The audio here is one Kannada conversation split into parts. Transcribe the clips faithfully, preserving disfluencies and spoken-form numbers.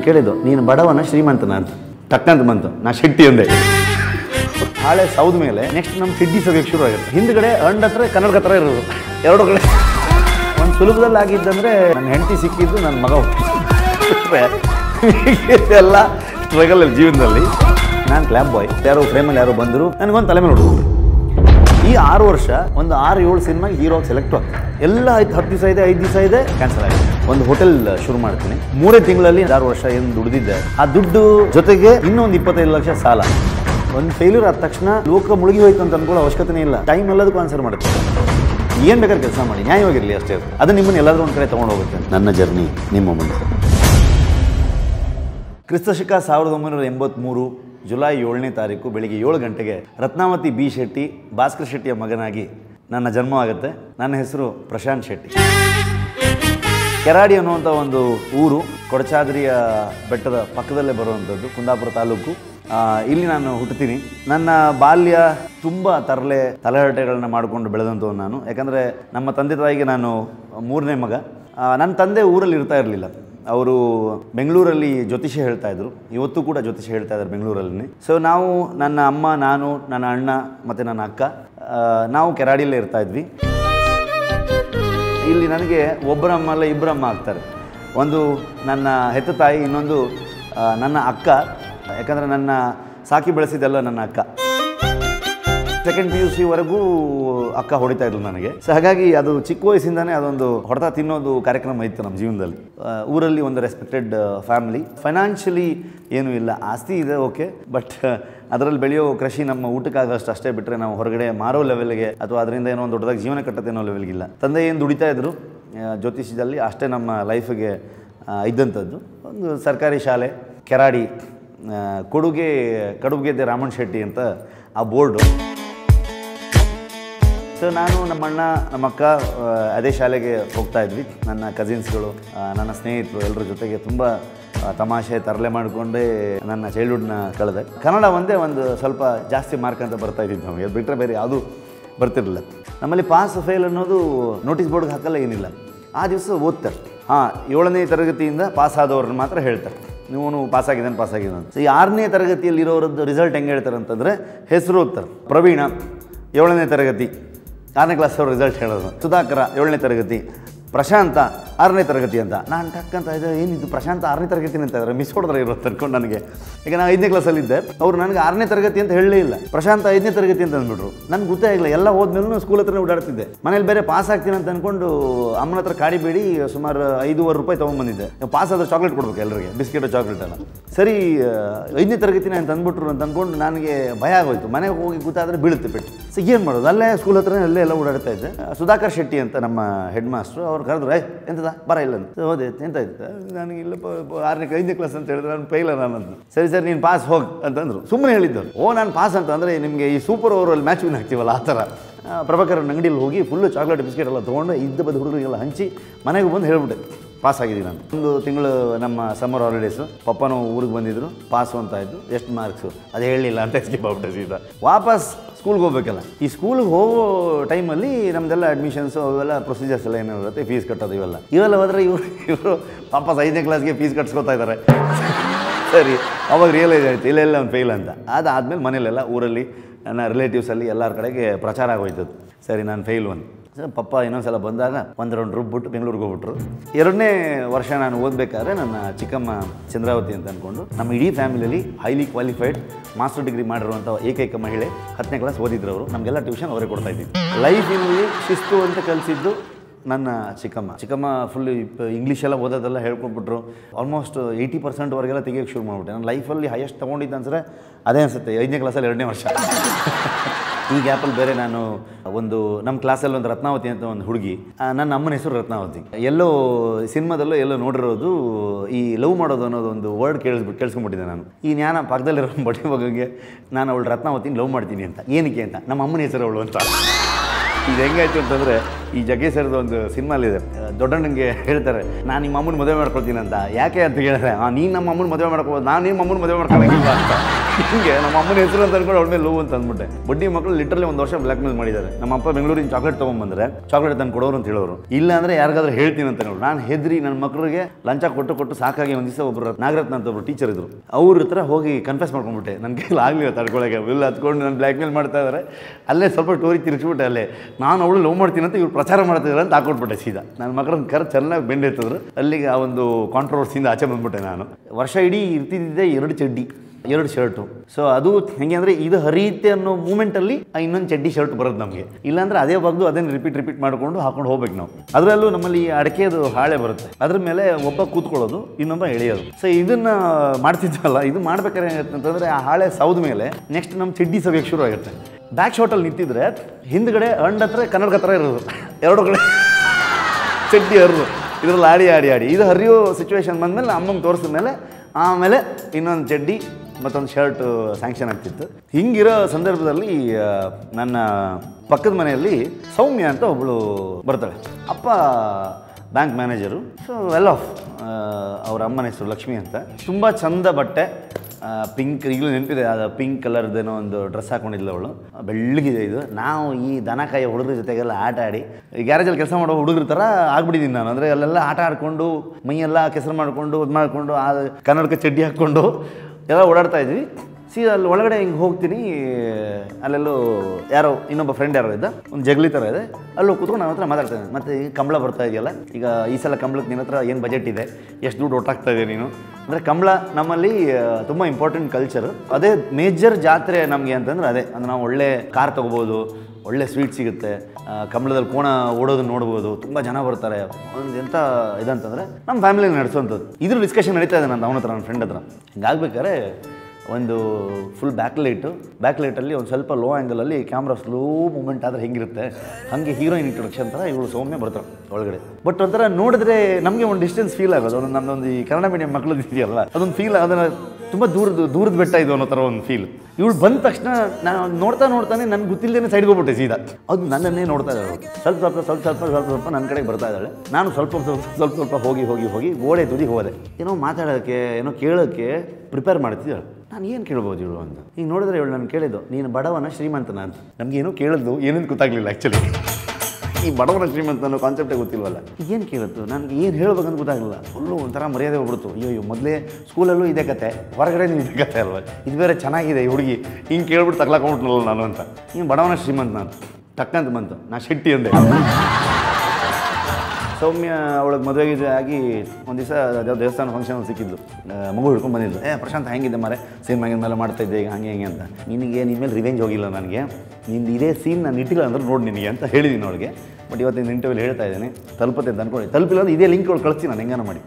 ಕೇಳಿದ್ದು ನೀನು ಬಡವನ ಶ್ರೀಮಂತನ ಅಂತ ಟಕ್ಕಂತ ಬಂತು ನಾ ಶೆಟ್ಟಿ ಅಂದೆ ಹಾಳೆ ಸೌದ ಮೇಲೆ ನೆಕ್ಸ್ಟ್ ನಮ್ಮ ಸಿಡ್ಡಿ ಸೋಗಕ್ಕೆ ಶುರು ಆಗುತ್ತೆ ಹಿಂದ್ಗಡೆ ಅಂಡ್ ಹತ್ರ ಕನ್ನಡ ಹತ್ರ ಇರೋದು ಎರಡು ಕಡೆ ಒಂದು ಸುಲಭದಲ್ಲಿ ಆಗಿದ್ದಂದ್ರೆ ನನ್ನ ಹೆಂಡತಿ ಸಿಕ್ಕಿದ್ದು ನನ್ನ ಮಗ ಎಲ್ಲ ಸ್ಟ್ರಗಲ್ ಜೀವನದಲ್ಲಿ ನಾನು ಕ್ಲಾಪ್ ಬಾಯ್ ಯಾರೋ ಫ್ರೇಮಲ್ಲಿ ಯಾರೋ ಬಂದರು ನನಗೊಂದು ತಲೆ ಮೇಲೆ ನೋಡಿದ್ರು ಈ ಆರು ವರ್ಷ ಒಂದು ಆರು ಏಳು ಸಿನಿಮಾಗೆ ಹೀರೋ ಸೆಲೆಕ್ಟ್ ಆಗ್ತದೆ ಎಲ್ಲ ಐದು ಹತ್ತು ದಿವಸ ಇದೆ ಐದು ದಿವಸ ಇದೆ ಕ್ಯಾನ್ಸಲ್ ಆಗಿದೆ ಒಂದು ಹೋಟೆಲ್ ಶುರು ಮಾಡ್ತೀನಿ ಮೂರೇ ತಿಂಗಳಲ್ಲಿ ಆರು ವರ್ಷ ಏನು ದುಡಿದಿದ್ದೆ ಆ ದುಡ್ಡು ಜೊತೆಗೆ ಇನ್ನೊಂದು ಇಪ್ಪತ್ತೈದು ಲಕ್ಷ ಸಾಲ ಒಂದು ಫೇಲ್ಯೂರ್ ಆದ ತಕ್ಷಣ ಲೋಕ ಮುಳುಗಿ ಹೋಯ್ತು ಅಂತ ಅನ್ಕೊಳ್ಳೋ ಅವಶ್ಯಕತೆ ಇಲ್ಲ ಟೈಮ್ ಎಲ್ಲದಕ್ಕೂ ಆನ್ಸರ್ ಮಾಡುತ್ತೆ ಏನು ಬೇಕಾದ್ರೆ ಕೆಲಸ ಮಾಡಿ ನ್ಯಾಯವಾಗಿರಲಿ ಅಷ್ಟೇ ಅದು ನಿಮ್ಮನ್ನು ಎಲ್ಲಾದರೂ ಒಂದು ಕಡೆ ತೊಗೊಂಡು ಹೋಗುತ್ತೆ ನನ್ನ ಜರ್ನಿ ನಿಮ್ಮ ಮುಂದೆ ಕ್ರಿಸ್ತಶಕ ಸಾವಿರದ ಒಂಬೈನೂರ ಎಂಬತ್ತ್ಮೂರು ಜುಲೈ ಏಳನೇ ತಾರೀಕು ಬೆಳಿಗ್ಗೆ ಏಳು ಗಂಟೆಗೆ ರತ್ನಾವತಿ ಬಿ ಶೆಟ್ಟಿ ಭಾಸ್ಕರ್ ಶೆಟ್ಟಿಯ ಮಗನಾಗಿ ನನ್ನ ಜನ್ಮ ಆಗುತ್ತೆ ನನ್ನ ಹೆಸರು ಪ್ರಶಾಂತ್ ಶೆಟ್ಟಿ ಕೆರಾಡಿ ಅನ್ನುವಂಥ ಒಂದು ಊರು ಕೊಡಚಾದ್ರಿಯ ಬೆಟ್ಟದ ಪಕ್ಕದಲ್ಲೇ ಬರುವಂಥದ್ದು ಕುಂದಾಪುರ ತಾಲೂಕು ಇಲ್ಲಿ ನಾನು ಹುಟ್ಟುತ್ತೀನಿ ನನ್ನ ಬಾಲ್ಯ ತುಂಬ ತರಲೆ ತಲೆಹರಟೆಗಳನ್ನ ಮಾಡಿಕೊಂಡು ಬೆಳೆದಂಥವು ನಾನು ಯಾಕಂದರೆ ನಮ್ಮ ತಂದೆ ತಾಯಿಗೆ ನಾನು ಮೂರನೇ ಮಗ ನನ್ನ ತಂದೆ ಊರಲ್ಲಿ ಇರ್ತಾ ಇರಲಿಲ್ಲ ಅವರು ಬೆಂಗಳೂರಲ್ಲಿ ಜ್ಯೋತಿಷ್ಯ ಹೇಳ್ತಾ ಇದ್ರು ಇವತ್ತು ಕೂಡ ಜ್ಯೋತಿಷ್ಯ ಹೇಳ್ತಾ ಇದ್ದಾರೆ ಬೆಂಗಳೂರಲ್ಲಿ ಸೊ ನಾವು ನನ್ನ ಅಮ್ಮ ನಾನು ನನ್ನ ಅಣ್ಣ ಮತ್ತು ನನ್ನ ಅಕ್ಕ ನಾವು ಕೆರಾಡಿಯಲ್ಲೇ ಇರ್ತಾ ಇದ್ವಿ ಇಲ್ಲಿ ನನಗೆ ಒಬ್ಬರಮ್ಮ ಅಲ್ಲ ಇಬ್ಬರಮ್ಮ ಆಗ್ತಾರೆ ಒಂದು ನನ್ನ ಹೆತ್ತ ತಾಯಿ ಇನ್ನೊಂದು ನನ್ನ ಅಕ್ಕ ಯಾಕಂದರೆ ನನ್ನ ಸಾಕಿ ಬೆಳೆಸಿದ್ದೆಲ್ಲ ನನ್ನ ಅಕ್ಕ ಸೆಕೆಂಡ್ ಪಿ ಯು ಸಿವರೆಗೂ ಅಕ್ಕ ಹೊಡಿತಾ ಇದ್ಲು ನನಗೆ ಸೊ ಹಾಗಾಗಿ ಅದು ಚಿಕ್ಕ ವಯಸ್ಸಿಂದನೇ ಅದೊಂದು ಹೊಡೆತ ತಿನ್ನೋದು ಕಾರ್ಯಕ್ರಮ ಇತ್ತು ನಮ್ಮ ಜೀವನದಲ್ಲಿ ಊರಲ್ಲಿ ಒಂದು ರೆಸ್ಪೆಕ್ಟೆಡ್ ಫ್ಯಾಮಿಲಿ ಫೈನಾನ್ಷಿಯಲಿ ಏನೂ ಇಲ್ಲ ಆಸ್ತಿ ಇದೆ ಓಕೆ ಬಟ್ ಅದರಲ್ಲಿ ಬೆಳೆಯೋ ಕೃಷಿ ನಮ್ಮ ಊಟಕ್ಕಾಗಷ್ಟು ಅಷ್ಟೇ ಬಿಟ್ಟರೆ ನಾವು ಹೊರಗಡೆ ಮಾರೋ ಲೆವೆಲ್ಗೆ ಅಥವಾ ಅದರಿಂದ ಏನೋ ಒಂದು ದೊಡ್ಡದಾಗಿ ಜೀವನ ಕಟ್ಟತ್ತೆ ಅನ್ನೋ ಲೆವೆಲ್ಗಿಲ್ಲ ತಂದೆ ಏನು ದುಡಿತಾ ಇದ್ರು ಜ್ಯೋತಿಷ್ಯದಲ್ಲಿ ಅಷ್ಟೇ ನಮ್ಮ ಲೈಫಿಗೆ ಇದ್ದಂಥದ್ದು ಒಂದು ಸರ್ಕಾರಿ ಶಾಲೆ ಕೆರಾಡಿ ಕೊಡುಗೆ ಕಡುಗೆದ್ದೆ ರಾಮಣ್ಣ ಶೆಟ್ಟಿ ಅಂತ ಆ ಬೋರ್ಡು ಸೊ ನಾನು ನಮ್ಮಣ್ಣ ನಮ್ಮಕ್ಕ ಅದೇ ಶಾಲೆಗೆ ಹೋಗ್ತಾ ಇದ್ವಿ ನನ್ನ ಕಸಿನ್ಸ್ಗಳು ನನ್ನ ಸ್ನೇಹಿತರು ಎಲ್ಲರ ಜೊತೆಗೆ ತುಂಬ ತಮಾಷೆ ತರಲೆ ಮಾಡಿಕೊಂಡೇ ನನ್ನ ಚೈಲ್ಡ್ಹುಡ್ನ ಕಳೆದೆ ಕನ್ನಡ ಒಂದೇ ಒಂದು ಸ್ವಲ್ಪ ಜಾಸ್ತಿ ಮಾರ್ಕ್ ಅಂತ ಬರ್ತಾ ಇದ್ದಿದ್ದು ನಮಗೆ ಅದು ಬಿಟ್ಟರೆ ಬೇರೆ ಯಾವುದೂ ಬರ್ತಿರಲಿಲ್ಲ ನಮ್ಮಲ್ಲಿ ಪಾಸ್ ಫೇಲ್ ಅನ್ನೋದು ನೋಟಿಸ್ ಬೋರ್ಡ್ಗೆ ಹಾಕಲ್ಲ ಏನಿಲ್ಲ ಆ ದಿವಸ ಓದ್ತಾರೆ ಹಾಂ ಏಳನೇ ತರಗತಿಯಿಂದ ಪಾಸ್ ಆದವ್ರನ್ನ ಮಾತ್ರ ಹೇಳ್ತಾರೆ ನೀವು ಪಾಸಾಗಿದ್ದಾನೆ ಪಾಸಾಗಿದ್ದಾನೆ ಅಂತ ಸೊ ಈ ಆರನೇ ತರಗತಿಯಲ್ಲಿರೋರದ್ದು ರಿಸಲ್ಟ್ ಹೆಂಗೆ ಹೇಳ್ತಾರೆ ಅಂತಂದರೆ ಹೆಸರು ಓದ್ತಾರೆ ಪ್ರವೀಣ ಏಳನೇ ತರಗತಿ ಆರನೇ ಕ್ಲಾಸ್ ಅವ್ರ ರಿಸಲ್ಟ್ ಹೇಳೋದು ಸುಧಾಕರ ಏಳನೇ ತರಗತಿ ಪ್ರಶಾಂತ ಆರನೇ ತರಗತಿ ಅಂತ ನಾನು ಟಕ್ಕಂತ ಇದೆ ಏನಿದು ಪ್ರಶಾಂತ ಆರನೇ ತರಗತಿ ಅಂತ ಇದ್ದಾರೆ ಮಿಸ್ ಹೊಡೆದ್ರೆ ಇರೋದು ಅನ್ಕೊಂಡು ನನಗೆ ಈಗ ನಾನು ಐದನೇ ಕ್ಲಾಸಲ್ಲಿದ್ದೆ ಅವ್ರು ನನಗೆ ಆರನೇ ತರಗತಿ ಅಂತ ಹೇಳಲೇ ಇಲ್ಲ ಪ್ರಶಾಂತ ಐದನೇ ತರಗತಿ ಅಂತ ಅಂದ್ಬಿಟ್ರು ನನಗೆ ಗೊತ್ತೇ ಆಗಿಲ್ಲ ಎಲ್ಲ ಹೋದ್ಮೇಲೂ ಸ್ಕೂಲ್ ಹತ್ರನೇ ಓಡಾಡ್ತಿದ್ದೆ ಮನೇಲಿ ಬೇರೆ ಪಾಸ್ ಆಗ್ತೀನಿ ಅಂತ ಅಂದ್ಕೊಂಡು ಅಮ್ಮನ ಹತ್ರ ಕಾಡಿಬೇಡಿ ಸುಮಾರು ಐದೂವರೆ ರೂಪಾಯಿ ತೊಗೊಂಡ್ಬಂದಿದ್ದೆ ಪಾಸ್ ಆದ್ರೆ ಚಾಕ್ಲೇಟ್ ಕೊಡ್ಬೇಕು ಎಲ್ಲರಿಗೆ ಬಿಸ್ಕೆಟ್ ಚಾಕ್ಲೇಟ್ ಎಲ್ಲ ಸರಿ ಐದನೇ ತರಗತಿನ ಅಂತ ಅಂದ್ಬಿಟ್ರು ಅಂತ ಅಂದ್ಕೊಂಡು ನನಗೆ ಭಯ ಆಗೋಯ್ತು ಮನೆಗೆ ಹೋಗಿ ಗೊತ್ತಾದರೆ ಬೀಳುತ್ತೆ ಪೆಟ್ಟು ಸೊ ಏನು ಮಾಡೋದು ಅಲ್ಲೇ ಸ್ಕೂಲ್ ಹತ್ರ ಅಲ್ಲೇ ಎಲ್ಲ ಓಡಾಡ್ತಾ ಇದ್ದೆ ಸುಧಾಕರ್ ಶೆಟ್ಟಿ ಅಂತ ನಮ್ಮ ಹೆಡ್ ಮಾಸ್ಟ್ರು ಅವ್ರು ಕರೆದ್ರು ಏ ಎಂತದ ಬರ ಇಲ್ಲ ಅಂತ ಹೋದೆ ಎಂತ ಇತ್ತು ನನಗೆ ಇಲ್ಲ ಆರನೇ ಐದನೇ ಕ್ಲಾಸ್ ಅಂತ ಹೇಳಿದ್ರೆ ನಾನು ಪೈಲ ನಾನು ಅಂತ ಸರಿ ಸರಿ ನೀನು ಪಾಸ್ ಹೋಗಿ ಅಂತಂದರು ಸುಮ್ಮನೆ ಹೇಳಿದ್ದವ್ರು ಓ ನಾನು ಪಾಸ್ ಅಂತ ಅಂದರೆ ನಿಮಗೆ ಈ ಸೂಪರ್ ಓವರಲ್ಲಿ ಮ್ಯಾಚ್ ವಿನ್ ಆಗ್ತೀವಲ್ಲ ಆ ಥರ ಪ್ರಭಾಕರನ್ ಅಂಗಡಿಯಲ್ಲಿ ಹೋಗಿ ಫುಲ್ಲು ಚಾಕ್ಲೇಟ್ ಬಿಸ್ಕೆಟ್ ಎಲ್ಲ ತೊಗೊಂಡು ಇದ್ದ ಬದ್ದು ಹುಡುಗರಿಗೆಲ್ಲ ಹಂಚಿ ಮನೆಗೆ ಬಂದು ಹೇಳ್ಬಿಟ್ಟೆ ಪಾಸ್ ಆಗಿದ್ದೀನಿ ನಾನು ಒಂದು ತಿಂಗಳು ನಮ್ಮ ಸಮ್ಮರ್ ಹಾಲಿಡೇಸು ಪಪ್ಪನೂ ಊರಿಗೆ ಬಂದಿದ್ರು ಪಾಸು ಅಂತ ಆಯಿತು ಎಷ್ಟು ಮಾರ್ಕ್ಸು ಅದು ಹೇಳಲಿಲ್ಲ ಅಂತ ಎಸ್ಕೇಪ್ ಆಗ್ಬಿಟ್ಟೆ ಸೀದಾ ವಾಪಸ್ ಸ್ಕೂಲ್ಗೆ ಹೋಗ್ಬೇಕಲ್ಲ ಈ ಸ್ಕೂಲ್ಗೆ ಹೋಗೋ ಟೈಮಲ್ಲಿ ನಮ್ಮದೆಲ್ಲ ಅಡ್ಮಿಷನ್ಸು ಅವೆಲ್ಲ ಪ್ರೊಸೀಜರ್ಸ್ ಎಲ್ಲ ಏನಿರುತ್ತೆ ಫೀಸ್ ಕಟ್ಟೋದು ಇವೆಲ್ಲ ಇವೆಲ್ಲ ಹೋದರೆ ಇವರು ಇವರು ವಾಪಸ್ ಐದನೇ ಕ್ಲಾಸ್ಗೆ ಫೀಸ್ ಕಟ್ಸ್ಕೊತಾ ಇದ್ದಾರೆ ಸರಿ ಅವಾಗ ರಿಯಲೈಸ್ ಆಯಿತು ಇಲ್ಲೆಲ್ಲ ಒಂದು ಫೇಲ್ ಅಂತ ಅದಾದಮೇಲೆ ಮನೇಲೆಲ್ಲ ಊರಲ್ಲಿ ನನ್ನ ರಿಲೇಟಿವ್ಸಲ್ಲಿ ಎಲ್ಲರ ಕಡೆಗೆ ಪ್ರಚಾರ ಆಗೋಯ್ತದ್ದು ಸರಿ ನಾನು ಫೇಲ್ ಒಂದು ಸರ್ ಪಪ್ಪ ಇನ್ನೊಂದು ಸಲ ಬಂದಾಗ ಒಂದು ರೌಂಡ್ ರುಬ್ಬಿಟ್ಟು ಬೆಂಗಳೂರಿಗೆ ಹೋಗ್ಬಿಟ್ರು ಎರಡನೇ ವರ್ಷ ನಾನು ಓದಬೇಕಾದ್ರೆ ನನ್ನ ಚಿಕ್ಕಮ್ಮ ಚಂದ್ರಾವತಿ ಅಂತ ಅಂದ್ಕೊಂಡು ನಮ್ಮ ಇಡೀ ಫ್ಯಾಮಿಲಿಯಲ್ಲಿ ಹೈಲಿ ಕ್ವಾಲಿಫೈಡ್ ಮಾಸ್ಟರ್ ಡಿಗ್ರಿ ಮಾಡಿರುವಂಥ ಏಕೈಕ ಮಹಿಳೆ ಹತ್ತನೇ ಕ್ಲಾಸ್ ಓದಿದ್ರು ಅವರು ನಮಗೆಲ್ಲ ಟ್ಯೂಷನ್ ಅವರೇ ಕೊಡ್ತಾ ಇದ್ದಿದ್ದು ಲೈಫಿನಲ್ಲಿ ಶಿಸ್ತು ಅಂತ ಕಲಿಸಿದ್ದು ನನ್ನ ಚಿಕ್ಕಮ್ಮ ಚಿಕ್ಕಮ್ಮ ಫುಲ್ ಇಂಗ್ಲೀಷೆಲ್ಲ ಓದೋದೆಲ್ಲ ಹೇಳ್ಕೊಟ್ಬಿಟ್ರು ಆಲ್ಮೋಸ್ಟ್ ಏಯ್ಟಿ ಪರ್ಸೆಂಟ್ವರೆಗೆಲ್ಲ ತೆಗಿಯೋಕ್ಕೆ ಶುರು ಮಾಡಿಬಿಟ್ಟೆ ನನ್ನ ಲೈಫಲ್ಲಿ ಹೈಯೆಸ್ಟ್ ತೊಗೊಂಡಿದ್ದು ಅನ್ಸರೆ ಅದೇ ಅನಿಸುತ್ತೆ ಐದನೇ ಕ್ಲಾಸಲ್ಲಿ ಎರಡನೇ ವರ್ಷ ಈ ಗ್ಯಾಪಲ್ಲಿ ಬೇರೆ ನಾನು ಒಂದು ನಮ್ಮ ಕ್ಲಾಸಲ್ಲಿ ಒಂದು ರತ್ನಾವತಿ ಅಂತ ಒಂದು ಹುಡುಗಿ ನನ್ನ ಅಮ್ಮನ ಹೆಸರು ರತ್ನಾವತಿ ಎಲ್ಲೋ ಸಿನಿಮಾದಲ್ಲೂ ಎಲ್ಲೋ ನೋಡಿರೋದು ಈ ಲವ್ ಮಾಡೋದು ಅನ್ನೋದು ಒಂದು ವರ್ಡ್ ಕೇಳಿಸ್ಬಿಟ್ಟು ಕೇಳಿಸ್ಕೊಂಡ್ಬಿಟ್ಟಿದ್ದೆ ನಾನು ಈ ಜ್ಞಾನ ಪಕ್ಕದಲ್ಲಿರೋ ಬಟ್ಟೆ ಬಗ್ಗೆ ನಾನು ಅವಳು ರತ್ನಾವತಿನ ಲವ್ ಮಾಡ್ತೀನಿ ಅಂತ ಏನಕ್ಕೆ ಅಂತ ನಮ್ಮ ಅಮ್ಮನ ಹೆಸರು ಅವಳು ಅಂತ ಇದು ಹೆಂಗಾಯ್ತು ಅಂತಂದರೆ ಈ ಜಗ್ಗಿ ಸರ್ದು ಒಂದು ಸಿನಿಮಾಲಿದೆ, ದೊಡ್ಡಣ್ಣಂಗೆ ಹೇಳ್ತಾರೆ ನಾನು ನಿಮ್ಮ ಅಮ್ಮನ ಮದುವೆ ಮಾಡ್ಕೊಳ್ತೀನಿ ಅಂತ. ಯಾಕೆ ಅಂತ ಹೇಳಿದ್ರೆ ಹಾಂ ನೀನು ನಮ್ಮ ಅಮ್ಮನ ಮದುವೆ ಮಾಡ್ಕೋಬೋದು, ನಾನು ನಿಮ್ಮ ಅಮ್ಮನ ಮದುವೆ ಮಾಡ್ಕೊಳ್ಳೋಂಗಿಲ್ಲ ಅಂತ. ಹಿಂಗೆ ನಮ್ಮ ಅಮ್ಮನ ಹೆಸರು ಅಂತ ಅನ್ಕೊಂಡು ಅವಳ ಮೇಲೆ ಲೋ ಅಂತ ಅಂದ್ಬಿಟ್ಟೆ. ಬಡ್ಡಿ ಮಕ್ಕಳು ಲಿಟ್ರಲಿ ಒಂದು ವರ್ಷ ಬ್ಲ್ಯಾಕ್ ಮೇಲ್ ಮಾಡಿದ್ದಾರೆ. ನಮ್ಮ ಅಪ್ಪ ಬೆಂಗಳೂರಿನ ಚಾಕ್ಲೇಟ್ ತೊಗೊಂಬಂದ್ರೆ ಚಾಕ್ಲೇಟ್ ತಂದು ಕೊಡೋರು ಅಂತ ಹೇಳೋರು, ಇಲ್ಲ ಅಂದರೆ ಯಾರಿಗಾದ್ರೂ ಹೇಳ್ತೀನಿ ಅಂತ ಹೇಳೋರು. ನಾನು ಹೆದ್ರಿ ನನ್ನ ಮಕ್ಕಳಿಗೆ ಲಂಚ ಕೊಟ್ಟು ಕೊಟ್ಟು ಸಾಕಾಗಿ ಒಂದು ದಿವಸ ಒಬ್ಬರು ನಾಗರತ್ನ ಅಂತ ಒಬ್ಬರು ಟೀಚರ್ ಇದ್ರು, ಅವ್ರ ಹತ್ರ ಹೋಗಿ ಕನ್ಫೆಸ್ ಮಾಡ್ಕೊಂಡ್ಬಿಟ್ಟೆ. ನನ್ನ ಕೈಲಿ ಆಗಲಿಲ್ಲ ತಡ್ಕೊಳಕ್ಕೆ, ಬಿಲ್ ಹತ್ಕೊಂಡು ನಾನು ಬ್ಲ್ಯಾಕ್ ಮೇಲ್ ಮಾಡ್ತಾ ಇದ್ದಾರೆ. ಅಲ್ಲೇ ಸ್ವಲ್ಪ ಟೋರಿ ತಿರುಗಿಸ್ಬಿಟ್ಟೆ. ಅಲ್ಲೇ ನಾನು ಅವಳು ಲವ್ ಮಾಡ್ತೀನಿ ಅಂತ ಇವ್ರು ಪ್ರಚಾರ ಮಾಡ್ತಿದ್ದಾರೆ ಅಂತ ಹಾಕೊಟ್ಬಿಟ್ಟೆ ಸೀದಾ. ನನ್ನ ಮಕ್ಕಳನ್ನ ಕರ್ ಚೆನ್ನಾಗಿ ಬೆಂಡ್ ಎತ್ತಿದ್ರು. ಅಲ್ಲಿಗೆ ಆ ಒಂದು ಕಾಂಟ್ರವರ್ಸಿಯಿಂದ ಆಚೆ ಬಂದ್ಬಿಟ್ಟೆ. ನಾನು ವರ್ಷ ಇಡೀ ಇರ್ತಿದ್ದೆ ಎರಡು ಚಡ್ಡಿ ಎರಡು ಶರ್ಟು. ಸೊ ಅದು ಹೆಂಗೆ ಅಂದರೆ ಇದು ಹರಿಯುತ್ತೆ ಅನ್ನೋ ಮೂಮೆಂಟಲ್ಲಿ ಇನ್ನೊಂದು ಚಡ್ಡಿ ಶರ್ಟ್ ಬರೋದು ನಮಗೆ. ಇಲ್ಲಾಂದರೆ ಅದೇ ಬಗ್ದು ಅದನ್ನು ರಿಪೀಟ್ ರಿಪೀಟ್ ಮಾಡ್ಕೊಂಡು ಹಾಕೊಂಡು ಹೋಗ್ಬೇಕು ನಾವು. ಅದರಲ್ಲೂ ನಮ್ಮಲ್ಲಿ ಅಡಕೆದು ಹಾಳೆ ಬರುತ್ತೆ, ಅದ್ರ ಮೇಲೆ ಒಬ್ಬ ಕೂತ್ಕೊಳ್ಳೋದು, ಇನ್ನೊಬ್ಬ ಎಳೆಯೋದು. ಸೊ ಇದನ್ನು ಮಾಡ್ತಿದ್ವಲ್ಲ, ಇದು ಮಾಡ್ಬೇಕಾದ್ರೆ ಏನಾಗುತ್ತೆ ಆ ಹಾಳೆ ಸೌದ ಮೇಲೆ ನೆಕ್ಸ್ಟ್ ನಮ್ಮ ಚಡ್ಡಿ ಸವಿಯೋಕ್ಕೆ ಶುರು ಆಗುತ್ತೆ. ಬ್ಯಾಕ್ ಶಾಟಲ್ಲಿ ನಿಂತಿದ್ರೆ ಹಿಂದ್ಗಡೆ ಅಂಡ್ ಹತ್ರ ಕನ್ನಡ ಹತ್ರ ಇರೋದು, ಎರಡು ಕಡೆ ಚಡ್ಡಿ ಹರಿದು ಇದ್ರಲ್ಲಿ ಆಡಿ ಆಡಿ ಆಡಿ ಇದು ಹರಿಯೋ ಸಿಚುವೇಶನ್ ಬಂದಮೇಲೆ ಅಮ್ಮಂಗೆ ತೋರಿಸಿದ ಮೇಲೆ ಆಮೇಲೆ ಇನ್ನೊಂದು ಚಡ್ಡಿ ಮತ್ತೊಂದು ಶರ್ಟು ಸ್ಯಾಂಕ್ಷನ್ ಆಗ್ತಿತ್ತು. ಹಿಂಗಿರೋ ಸಂದರ್ಭದಲ್ಲಿ ನನ್ನ ಪಕ್ಕದ ಮನೆಯಲ್ಲಿ ಸೌಮ್ಯ ಅಂತ ಒಬ್ಬಳು ಬರ್ತಾಳೆ. ಅಪ್ಪ bank manager. So well off. ಅವ್ರ ಅಮ್ಮನ ಹೆಸರು ಲಕ್ಷ್ಮಿ ಅಂತ. ತುಂಬ ಚಂದ ಬಟ್ಟೆ, ಪಿಂಕ್, ಈಗಲೂ ನೆನಪಿದೆ, ಅದು ಪಿಂಕ್ ಕಲರ್ದೇನೋ ಒಂದು ಡ್ರೆಸ್ ಹಾಕೊಂಡಿದ್ಲು ಅವಳು. ಬೆಳ್ಳಗಿದೆ ಇದು. ನಾವು ಈ ದನಕಾಯ ಹುಡುಗರ ಜೊತೆಗೆಲ್ಲ ಆಟ ಆಡಿ ಈ ಗ್ಯಾರೇಜಲ್ಲಿ ಕೆಲಸ ಮಾಡೋ ಹುಡುಗರ ಥರ ಆಗ್ಬಿಟ್ಟಿದ್ದೀನಿ ನಾನು. ಅಂದರೆ ಅಲ್ಲೆಲ್ಲ ಆಟ ಆಡಿಕೊಂಡು ಮೈಯೆಲ್ಲ ಕೆಸರು ಮಾಡಿಕೊಂಡು ಇದು ಮಾಡಿಕೊಂಡು ಆ ಕನ್ನಡಕ್ಕೆ ಚಡ್ಡಿ ಹಾಕ್ಕೊಂಡು ಎಲ್ಲ ಓಡಾಡ್ತಾ ಇದ್ವಿ. ಸೀದಾ ಅಲ್ಲಿ ಒಳಗಡೆ ಹಿಂಗೆ ಹೋಗ್ತೀನಿ, ಅಲ್ಲೆಲ್ಲೂ ಯಾರೋ ಇನ್ನೊಬ್ಬ ಫ್ರೆಂಡ್ ಯಾರೋ ಇದ್ದ, ಒಂದು ಜಗಲಿ ಥರ ಇದೆ, ಅಲ್ಲೂ ಕೂತ್ಕೊಂಡು ನನ್ನ ಹತ್ರ ಮಾತಾಡ್ತಾ ಇದ್ದೀನಿ. ಮತ್ತು ಈ ಕಂಬಳ ಬರ್ತಾ ಇದೆಯಲ್ಲ, ಈಗ ಈ ಸಲ ಕಂಬಳಕ್ಕೆ ನಿನ್ನ ಹತ್ರ ಏನು ಬಜೆಟ್ ಇದೆ, ಎಷ್ಟು ದುಡ್ಡು ಒಟ್ಟಾಗ್ತಾ ಇದೆ ನೀನು ಅಂದರೆ. ಕಂಬಳ ನಮ್ಮಲ್ಲಿ ತುಂಬ ಇಂಪಾರ್ಟೆಂಟ್ ಕಲ್ಚರು. ಅದೇ ಮೇಜರ್ ಜಾತ್ರೆ ನಮಗೆ ಅಂತಂದ್ರೆ ಅದೇ. ಅಂದರೆ ನಾವು ಒಳ್ಳೆ ಕಾರ್ ತೊಗೋಬೋದು, ಒಳ್ಳೆ ಸ್ವೀಟ್ ಸಿಗುತ್ತೆ, ಕಂಬಳದಲ್ಲಿ ಕೋಣ ಓಡೋದನ್ನ ನೋಡ್ಬೋದು, ತುಂಬ ಜನ ಬರ್ತಾರೆ. ಒಂದು ಎಂಥ ಇದಂತಂದರೆ ನಮ್ಮ ಫ್ಯಾಮಿಲಿನ ನಡೆಸುವಂಥದ್ದು. ಇದ್ರ ಡಿಸ್ಕಷನ್ ನಡೀತಾ ಇದೆ ನನ್ನ ಅವನ ಹತ್ರ, ನನ್ನ ಫ್ರೆಂಡ್ ಹತ್ರ. ಹಿಂಗಾಗ್ಬೇಕಾದ್ರೆ ಒಂದು ಫುಲ್ ಬ್ಯಾಕ್ ಲೈಟು, ಬ್ಯಾಕ್ ಲೈಟಲ್ಲಿ ಒಂದು ಸ್ವಲ್ಪ ಲೋ ಆ್ಯಂಗಲಲ್ಲಿ ಕ್ಯಾಮ್ರಾ ಸ್ಲೋ ಮೂಮೆಂಟ್ ಆದರೆ ಹೆಂಗಿರುತ್ತೆ ಹಾಗೆ ಹೀರೋಯಿನ್ ಇಂಟ್ರೊಡಕ್ಷನ್ ಥರ ಇವಳು ಸೌಮ್ಯ ಬರ್ತಾರೆ ಒಳಗಡೆ. ಬಟ್ ಒಂಥರ ನೋಡಿದ್ರೆ ನಮಗೆ ಒಂದು ಡಿಸ್ಟೆನ್ಸ್ ಫೀಲ್ ಆಗೋದು. ಒಂದು ನಮ್ಮದೊಂದು ಈ ಕನ್ನಡ ಮೀಡಿಯಂ ಮಕ್ಕಳು ಇದೆಯಲ್ಲ, ಅದೊಂದು ಫೀಲ್, ಅದನ್ನು ತುಂಬ ದೂರದ ದೂರದ ಬೆಟ್ಟ ಇದು ಅನ್ನೋ ಥರ ಒಂದು ಫೀಲ್. ಇವಳು ಬಂದ ತಕ್ಷಣ ನಾನು ನೋಡ್ತಾ ನೋಡ್ತಾನೆ ನನಗೆ ಗೊತ್ತಿಲ್ಲದೇ ಸೈಡ್ಗೆ ಹೋಗ್ಬಿಟ್ಟೆ ಸೀದಾ. ಅದು ನನ್ನನ್ನೇ ನೋಡ್ತಾ ಇದ್ದಾಳೆ. ಸ್ವಲ್ಪ ಸ್ವಲ್ಪ ಸ್ವಲ್ಪ ಸ್ವಲ್ಪ ಸ್ವಲ್ಪ ಸ್ವಲ್ಪ ನನ್ನ ಕಡೆಗೆ ಬರ್ತಾ ಇದ್ದಾಳೆ. ನಾನು ಸ್ವಲ್ಪ ಸ್ವಲ್ಪ ಸ್ವಲ್ಪ ಸ್ವಲ್ಪ ಹೋಗಿ ಹೋಗಿ ಹೋಗಿ ಗೋಡೆ ತುದಿ ಹೋದೆ. ಏನೋ ಮಾತಾಡೋಕ್ಕೆ ಏನೋ ಕೇಳೋಕ್ಕೆ ಪ್ರಿಪೇರ್ ಮಾಡ್ತಿದ್ದಾಳೆ. ನಾನು ಏನು ಕೇಳ್ಬೋದು ಇವಳು ಅಂತ. ಈಗ ನೋಡಿದ್ರೆ ಇವಳು ನಾನು ಕೇಳಿದ್ದು ನೀನು ಬಡವನ ಶ್ರೀಮಂತನ ಅಂತ. ನಮಗೇನೋ ಕೇಳಿದ್ದು ಏನೇನು ಗೊತ್ತಾಗಲಿಲ್ಲ ಆ್ಯಕ್ಚುಲಿ. ಈ ಬಡವನ ಶ್ರೀಮಂತ ಅನ್ನೋ ಕಾನ್ಸೆಪ್ಟೇ ಗೊತ್ತಿಲ್ವಲ್ಲ. ಏನು ಕೇಳಿದ್ದು ನನಗೆ ಏನು ಹೇಳ್ಬೇಕಂತ ಗೊತ್ತಾಗಲಿಲ್ಲ. ಫುಲ್ಲು ಒಂಥರ ಮರ್ಯಾದೆ ಹೋಗ್ಬಿಡ್ತು. ಅಯ್ಯೋ ಅಯ್ಯೋ ಮೊದಲೇ ಸ್ಕೂಲಲ್ಲೂ ಇದೇ ಕತೆ, ಹೊರಗಡೆ ಇದೇ ಕತೆ ಅಲ್ವ, ಇದು ಬೇರೆ ಚೆನ್ನಾಗಿದೆ ಈ ಹುಡುಗಿ, ಹಿಂಗೆ ಕೇಳ್ಬಿಟ್ಟು ತಗ್ಲಾಕೊಂಡ್ಬಿಟ್ನಲ್ಲ ನಾನು ಅಂತ. ನೀನು ಬಡವನ ಶ್ರೀಮಂತ ಅಂತ ಟಕ್ಕಂತ ಬಂತು. ನಾ ಶೆಟ್ಟಿ ಅಂದೆ. ಸೌಮ್ಯ ಅವಳಿಗೆ ಮದುವೆ ಆಗಿ ಒಂದು ದಿವಸ ದೇವಸ್ಥಾನ ಫಂಕ್ಷನ್ ಸಿಕ್ಕಿದ್ದು, ಮಗು ಹಿಡ್ಕೊಂಡು ಬಂದಿದ್ದು. ಏ ಪ್ರಶಾಂತ್ ಹೆಂಗಿದೆ ಮಾರೆ, ಸೇಮ್ ಆಗಿನ ಮೇಲೆ ಮಾಡ್ತಾಯಿದ್ದೆ ಈಗ ಹಂಗೆ ಹೆಂಗೆ ಅಂತ. ನಿನಗೆ ನಿಮ್ಮ ಮೇಲೆ ರಿವೆಂಜ್ ಹೋಗಿಲ್ಲ ನನಗೆ, ನಿಂದು ಇದೇ ಸೀನ್ ನಾನು ಇಟ್ಟಿಲ್ಲ ಅಂದ್ರೆ ನೋಡಿ ನಿನಗೆ ಅಂತ ಹೇಳಿದ್ದೀನಿ ಅವಳಿಗೆ. ಬಟ್ ಇವತ್ತಿನ ಇಂಟರ್ವ್ಯೂಲಿ ಹೇಳ್ತಾ ಇದ್ದೀನಿ, ತಲುಪತ್ತೆ ಅಂತ ಅಂದ್ಕೊಳ್ಳಿ. ತಲುಪಿಲ್ಲ ಅಂದ್ರೆ ಇದೇ ಲಿಂಕ್ ಒಳಗೆ ಕಳಿಸ್ತೀನಿ ನಾನು ಹೆಂಗಾನ ಮಾಡಿ.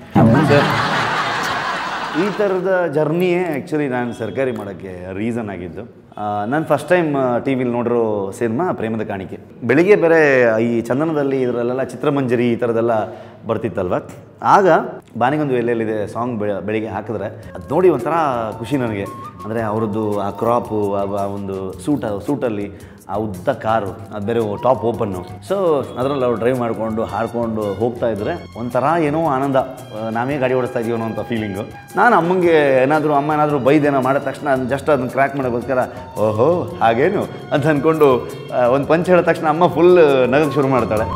ಈ ಥರದ ಜರ್ನಿಯೇ ಆ್ಯಕ್ಚುಲಿ ನಾನು ಸರ್ಕಾರಿ ಮಾಡೋಕ್ಕೆ ರೀಸನ್ ಆಗಿದ್ದು. ನಾನು ಫಸ್ಟ್ ಟೈಮ್ ಟಿ ವಿಲಿ ನೋಡಿರೋ ಸಿನಿಮಾ ಪ್ರೇಮದ ಕಾಣಿಕೆ. ಬೆಳಿಗ್ಗೆ ಬೇರೆ ಈ ಚಂದನದಲ್ಲಿ ಇದರಲ್ಲೆಲ್ಲ ಚಿತ್ರಮಂಜರಿ ಈ ಥರದ್ದೆಲ್ಲ ಬರ್ತಿತ್ತಲ್ವ. ಆಗ ಬಾನಿಗೊಂದು ಎಲ್ಲೆಲ್ಲಿದೆ ಸಾಂಗ್ ಬೆಳಿಗ್ಗೆ ಹಾಕಿದ್ರೆ ಅದು ನೋಡಿ ಒಂಥರ ಖುಷಿ ನನಗೆ. ಅಂದರೆ ಅವ್ರದ್ದು ಆ ಕ್ರಾಪು, ಆ ಒಂದು ಸೂಟ ಸೂಟಲ್ಲಿ ಆ ಉದ್ದ ಕಾರು, ಅದು ಬೇರೆ ಟಾಪ್ ಓಪನ್ನು. ಸೊ ಅದರಲ್ಲಿ ಅವ್ರು ಡ್ರೈವ್ ಮಾಡಿಕೊಂಡು ಹಾಡ್ಕೊಂಡು ಹೋಗ್ತಾ ಇದ್ದರೆ ಒಂಥರ ಏನೋ ಆನಂದ, ನಾವೇ ಗಾಡಿ ಓಡಿಸ್ತಾ ಇದೀವೋ ಅಂತ ಫೀಲಿಂಗು. ನಾನು ಅಮ್ಮಂಗೆ ಏನಾದರೂ ಅಮ್ಮ ಏನಾದರೂ ಬೈದೇನೋ ಮಾಡಿದ ತಕ್ಷಣ ಅದನ್ನ ಜಸ್ಟ್ ಅದನ್ನ ಕ್ರ್ಯಾಕ್ ಮಾಡೋಕ್ಕೋಸ್ಕರ ಓಹೋ ಹಾಗೇನು ಅಂತ ಅಂದ್ಕೊಂಡು ಒಂದು ಪಂಚ್ ಹೇಳಿದ ತಕ್ಷಣ ಅಮ್ಮ ಫುಲ್ ನಗಕ್ಕೆ ಶುರು ಮಾಡ್ತಾಳೆ.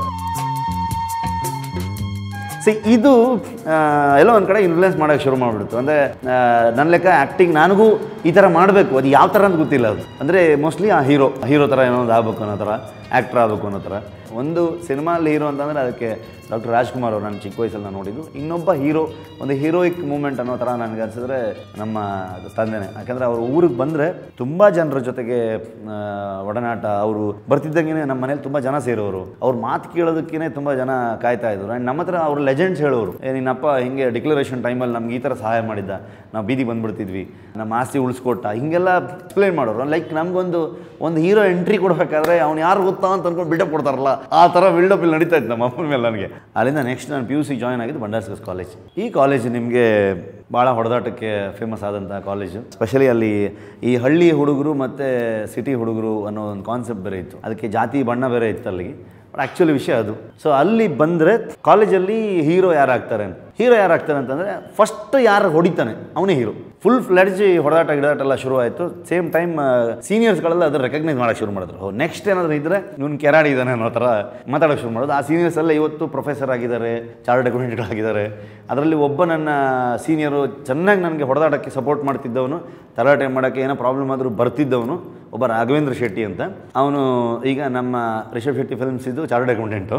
ಸಿ ಇದು ಎಲ್ಲೋ ಒಂದು ಕಡೆ ಇನ್ಫ್ಲುಯೆನ್ಸ್ ಮಾಡೋಕ್ಕೆ ಶುರು ಮಾಡಿಬಿಡ್ತು. ಅಂದರೆ ನನ್ನ ಲೆಕ್ಕ ಆ್ಯಕ್ಟಿಂಗ್ ನನಗೂ ಈ ಥರ ಮಾಡಬೇಕು, ಅದು ಯಾವ ಥರ ಅಂತ ಗೊತ್ತಿಲ್ಲ. ಅದು ಅಂದರೆ ಮೋಸ್ಟ್ಲಿ ಆ ಹೀರೋ ಹೀರೋ ಥರ ಏನೋ ಒಂದು ಆಗ್ಬೇಕು ಅನ್ನೋ ಥರ, ಆ್ಯಕ್ಟ್ರ್ ಆಗಬೇಕು ಅನ್ನೋ ಥರ. ಒಂದು ಸಿನಿಮಾಲ್ಲಿ ಹೀರೋ ಅಂತಂದರೆ ಅದಕ್ಕೆ ಡಾಕ್ಟರ್ ರಾಜ್ಕುಮಾರ್ ಅವರು ನಾನು ಚಿಕ್ಕ ವಯಸ್ಸಲ್ಲಿ ನಾನು ನೋಡಿದ್ದು. ಇನ್ನೊಬ್ಬ ಹೀರೋ, ಒಂದು ಹೀರೋಯಿಕ್ ಮೂಮೆಂಟ್ ಅನ್ನೋ ಥರ ನನಗೆ ಅನಿಸಿದ್ರೆ ನಮ್ಮ ತಂದೆನೇ. ಯಾಕಂದರೆ ಅವರು ಊರಿಗೆ ಬಂದರೆ ತುಂಬ ಜನರ ಜೊತೆಗೆ ಒಡನಾಟ. ಅವರು ಬರ್ತಿದ್ದಂಗೆ ನಮ್ಮ ಮನೇಲಿ ತುಂಬ ಜನ ಸೇರೋರು, ಅವ್ರ ಮಾತು ಕೇಳೋದಕ್ಕೇ ತುಂಬ ಜನ ಕಾಯ್ತಾ ಇದ್ರು. ಆ್ಯಂಡ್ ನಮ್ಮ ಹತ್ರ ಅವ್ರ ಲೆಜೆಂಡ್ಸ್ ಹೇಳೋರು, ಏ ನಿನ್ನಪ್ಪ ಹಿಂಗೆ ಡಿಕ್ಲರೇಷನ್ ಟೈಮಲ್ಲಿ ನಮ್ಗೆ ಈ ಥರ ಸಹಾಯ ಮಾಡಿದ್ದ, ನಾವು ಬೀದಿ ಬಂದುಬಿಡ್ತಿದ್ವಿ, ನಮ್ಮ ಆಸ್ತಿ ಉಳಿಸ್ಕೊಟ್ಟ, ಹಿಂಗೆಲ್ಲ ಎಕ್ಸ್ಪ್ಲೇನ್ ಮಾಡೋರು. ಲೈಕ್ ನಮಗೊಂದು ಒಂದು ಹೀರೋ ಎಂಟ್ರಿ ಕೊಡಬೇಕಾದ್ರೆ ಅವ್ನು ಯಾರು ಗೊತ್ತಾ ಅಂತ ಅಂದ್ಕೊಂಡು ಬಿಲ್ಡಪ್ ಕೊಡ್ತಾರಲ್ಲ, ಆ ಥರ ಬಿಲ್ಡಪ್ ಇಲ್ಲಿ ನಡೀತಾ ಇತ್ತು ನಮ್ಮ ಅಮ್ಮನ ಮೇಲೆ ನನಗೆ. ಅಲ್ಲಿಂದ ನೆಕ್ಸ್ಟ್ ನಾನು ಪಿ ಯು ಸಿ ಜಾಯ್ನ್ ಆಗಿದ್ದು ಬಂಡಾರ್ಸ್ ಕಾಲೇಜ್. ಈ ಕಾಲೇಜ್ ನಿಮಗೆ ಭಾಳ ಹೊಡೆದಾಟಕ್ಕೆ ಫೇಮಸ್ ಆದಂಥ ಕಾಲೇಜು. ಸ್ಪೆಷಲಿ ಅಲ್ಲಿ ಈ ಹಳ್ಳಿ ಹುಡುಗರು ಮತ್ತು ಸಿಟಿ ಹುಡುಗರು ಅನ್ನೋ ಒಂದು ಕಾನ್ಸೆಪ್ಟ್ ಬೇರೆ ಇತ್ತು. ಅದಕ್ಕೆ ಜಾತಿ ಬಣ್ಣ ಬೇರೆ ಇತ್ತು ಅಲ್ಲಿಗೆ. ಬಟ್ ಆ್ಯಕ್ಚುಲಿ ವಿಷಯ ಅದು. ಸೊ ಅಲ್ಲಿ ಬಂದರೆ ಕಾಲೇಜಲ್ಲಿ ಹೀರೋ ಯಾರಾಗ್ತಾರೆ ಅಂತ ಹೀರೋ ಯಾರಾಗ್ತಾರೆ ಅಂತಂದರೆ ಫಸ್ಟ್ ಯಾರು ಹೊಡಿತಾನೆ ಅವನೇ ಹೀರೋ. ಫುಲ್ ಫ್ಲೆಡ್ಜ್ ಹೊಡೆದಾಟ ಗಿಡಾಟ ಎಲ್ಲ ಶುರು ಆಯಿತು. ಸೇಮ್ ಟೈಮ್ ಸೀನಿಯರ್ಸ್ಗಳೆಲ್ಲ ಅದನ್ನು ರೆಕಗ್ನೈಸ್ ಮಾಡೋಕ್ಕೆ ಶುರು ಮಾಡಿದ್ರು. ನೆಕ್ಸ್ಟ್ ಏನಾದರೂ ಇದ್ದರೆ ಇವನು ಕೆರಾಡಿ ಇದ್ದಾನೆ ಅನ್ನೋ ಥರ ಮಾತಾಡೋಕ್ಕೆ ಶುರು ಮಾಡೋದು. ಆ ಸೀನಿಯರ್ಸ್ ಎಲ್ಲ ಇವತ್ತು ಪ್ರೊಫೆಸರ್ ಆಗಿದ್ದಾರೆ, ಚಾರ್ಟರ್ಡ್ ಅಕೌಂಟೆಂಟ್ಗಳಾಗಿದ್ದಾರೆ. ಅದರಲ್ಲಿ ಒಬ್ಬ ನನ್ನ ಸೀನಿಯರು ಚೆನ್ನಾಗಿ ನನಗೆ ಹೊಡೆದಾಟಕ್ಕೆ ಸಪೋರ್ಟ್ ಮಾಡ್ತಿದ್ದವನು, ತಲಾಟೆ ಮಾಡೋಕ್ಕೆ ಏನೋ ಪ್ರಾಬ್ಲಮ್ ಆದರೂ ಬರ್ತಿದ್ದವನು ಒಬ್ಬ ರಾಘವೇಂದ್ರ ಶೆಟ್ಟಿ ಅಂತ. ಅವನು ಈಗ ನಮ್ಮ ರಿಷಬ್ ಶೆಟ್ಟಿ ಫಿಲ್ಮ್ಸ್ ಇದ್ದು ಚಾರ್ಟರ್ಡ್ ಅಕೌಂಟೆಂಟು,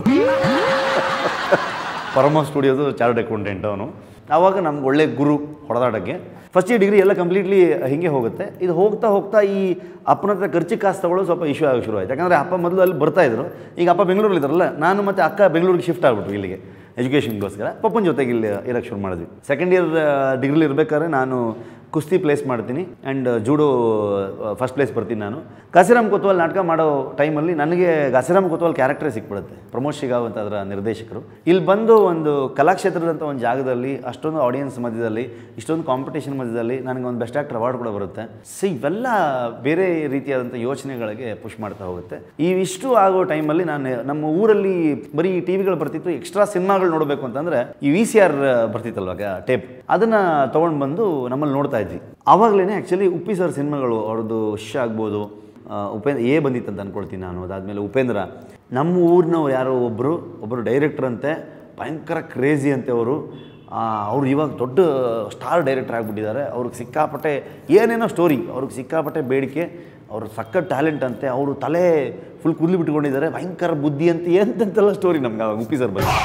ಪರಮ ಸ್ಟುಡಿಯೋದು ಚಾರ್ಟರ್ಡ್ ಅಕೌಂಟೆಂಟ್ ಅವನು. ಆವಾಗ ನಮ್ಗೆ ಒಳ್ಳೆ ಗುರು ಹೊಡೆದಾಟಕ್ಕೆ. ಫಸ್ಟ್ ಇಯರ್ ಡಿಗ್ರಿ ಎಲ್ಲ ಕಂಪ್ಲೀಟ್ಲಿ ಹೀಗೆ ಹೋಗುತ್ತೆ. ಇದು ಹೋಗ್ತಾ ಹೋಗ್ತಾ ಈ ಅಪ್ಪನ ಹತ್ರ ಖರ್ಚು ಕಾಸು ತಗೊಳ್ಳೋ ಸ್ವಲ್ಪ ಇಶ್ಯೂ ಆಗೋಕ್ಕೆ ಶುರು ಆಯಿತು. ಯಾಕಂದರೆ ಅಪ್ಪ ಮೊದಲು ಅಲ್ಲಿ ಬರ್ತಾಯಿದ್ರು. ಈಗ ಅಪ್ಪ ಬೆಂಗಳೂರಲ್ಲಿ ಇದ್ದಾರಲ್ಲ, ನಾನು ಮತ್ತು ಅಕ್ಕ ಬೆಂಗಳೂರಿಗೆ ಶಿಫ್ಟ್ ಆಗ್ಬಿಟ್ರು ಇಲ್ಲಿಗೆ ಎಜುಕೇಷನ್ಗೋಸ್ಕರ. ಪಪ್ಪನ ಜೊತೆಗೆ ಇಲ್ಲಿ ಇರೋಕ್ಕೆ ಶುರು ಮಾಡಿದ್ವಿ. ಸೆಕೆಂಡ್ ಇಯರ್ ಡಿಗ್ರಿಲಿ ಇರಬೇಕಾದ್ರೆ ನಾನು ಕುಸ್ತಿ ಪ್ಲೇಸ್ ಮಾಡ್ತೀನಿ ಆ್ಯಂಡ್ ಜೂಡೋ ಫಸ್ಟ್ ಪ್ಲೇಸ್ ಬರ್ತೀನಿ ನಾನು. ಘಾಸಿರಾಮ್ ಕೊತ್ವಾಲ್ ನಾಟಕ ಮಾಡೋ ಟೈಮಲ್ಲಿ ನನಗೆ ಘಾಸಿರಾಮ್ ಕೊತ್ವಾಲ್ ಕ್ಯಾರೆಕ್ಟರೇ ಸಿಕ್ಬಿಡುತ್ತೆ, ಪ್ರಮೋದ್ ಶಿಗಾವ್ ಅಂತ ಅದರ ನಿರ್ದೇಶಕರು. ಇಲ್ಲಿ ಬಂದು ಒಂದು ಕಲಾಕ್ಷೇತ್ರದಂಥ ಒಂದು ಜಾಗದಲ್ಲಿ ಅಷ್ಟೊಂದು ಆಡಿಯನ್ಸ್ ಮಧ್ಯದಲ್ಲಿ, ಇಷ್ಟೊಂದು ಕಾಂಪಿಟೇಷನ್ ಮಧ್ಯದಲ್ಲಿ ನನಗೆ ಒಂದು ಬೆಸ್ಟ್ ಆ್ಯಕ್ಟರ್ ಅವಾರ್ಡ್ ಕೂಡ ಬರುತ್ತೆ. ಸೊ ಇವೆಲ್ಲ ಬೇರೆ ರೀತಿಯಾದಂಥ ಯೋಚನೆಗಳಿಗೆ ಪುಷ್ ಮಾಡ್ತಾ ಹೋಗುತ್ತೆ. ಇವಿಷ್ಟು ಆಗೋ ಟೈಮಲ್ಲಿ ನಾನು ನಮ್ಮ ಊರಲ್ಲಿ ಬರೀ ಟಿ ವಿಗಳು ಬರ್ತಿತ್ತು. ಎಕ್ಸ್ಟ್ರಾ ಸಿನಿಮಾಗಳು ನೋಡಬೇಕು ಅಂತಂದರೆ ಈ ವಿ ಸಿ ಆರ್ ಬರ್ತಿತ್ತಲ್ವಾಗ ಟೇಪ್, ಅದನ್ನು ತೊಗೊಂಡು ಬಂದು ನಮ್ಮಲ್ಲಿ ನೋಡ್ತಾ ಇದ್ವಿ. ಆವಾಗಲೇ ಆ್ಯಕ್ಚುಲಿ ಉಪ್ಪಿ ಸರ್ ಸಿನಿಮಾಗಳು ಅವ್ರದ್ದು ಶ್ ಆಗ್ಬೋದು, ಉಪೇಂದ್ರ ಎ ಬಂದಿತ್ತು ಅಂತ ಅಂದ್ಕೊಳ್ತೀನಿ ನಾನು. ಅದಾದಮೇಲೆ ಉಪೇಂದ್ರ, ನಮ್ಮ ಊರಿನವ್ರು ಯಾರೋ ಒಬ್ಬರು ಒಬ್ಬರು ಡೈರೆಕ್ಟರ್ ಅಂತೆ, ಭಯಂಕರ ಕ್ರೇಜಿ ಅಂತೆ ಅವರು. ಅವರು ಇವಾಗ ದೊಡ್ಡ ಸ್ಟಾರ್ ಡೈರೆಕ್ಟರ್ ಆಗಿಬಿಟ್ಟಿದ್ದಾರೆ. ಅವ್ರಿಗೆ ಸಿಕ್ಕಾಪಟ್ಟೆ ಏನೇನೋ ಸ್ಟೋರಿ, ಅವ್ರಿಗೆ ಸಿಕ್ಕಾಪಟ್ಟೆ ಬೇಡಿಕೆ, ಅವರು ಸಕ್ಕ ಟ್ಯಾಲೆಂಟ್ ಅಂತೆ, ಅವರು ತಲೆ ಫುಲ್ ಕೂದಲು ಬಿಟ್ಕೊಂಡಿದ್ದಾರೆ, ಭಯಂಕರ ಬುದ್ಧಿ ಅಂತ ಎಂತೆಂತೆಲ್ಲ ಸ್ಟೋರಿ ನಮ್ಗೆ ಆವಾಗ ಉಪ್ಪಿ ಸರ್ ಬಂದು.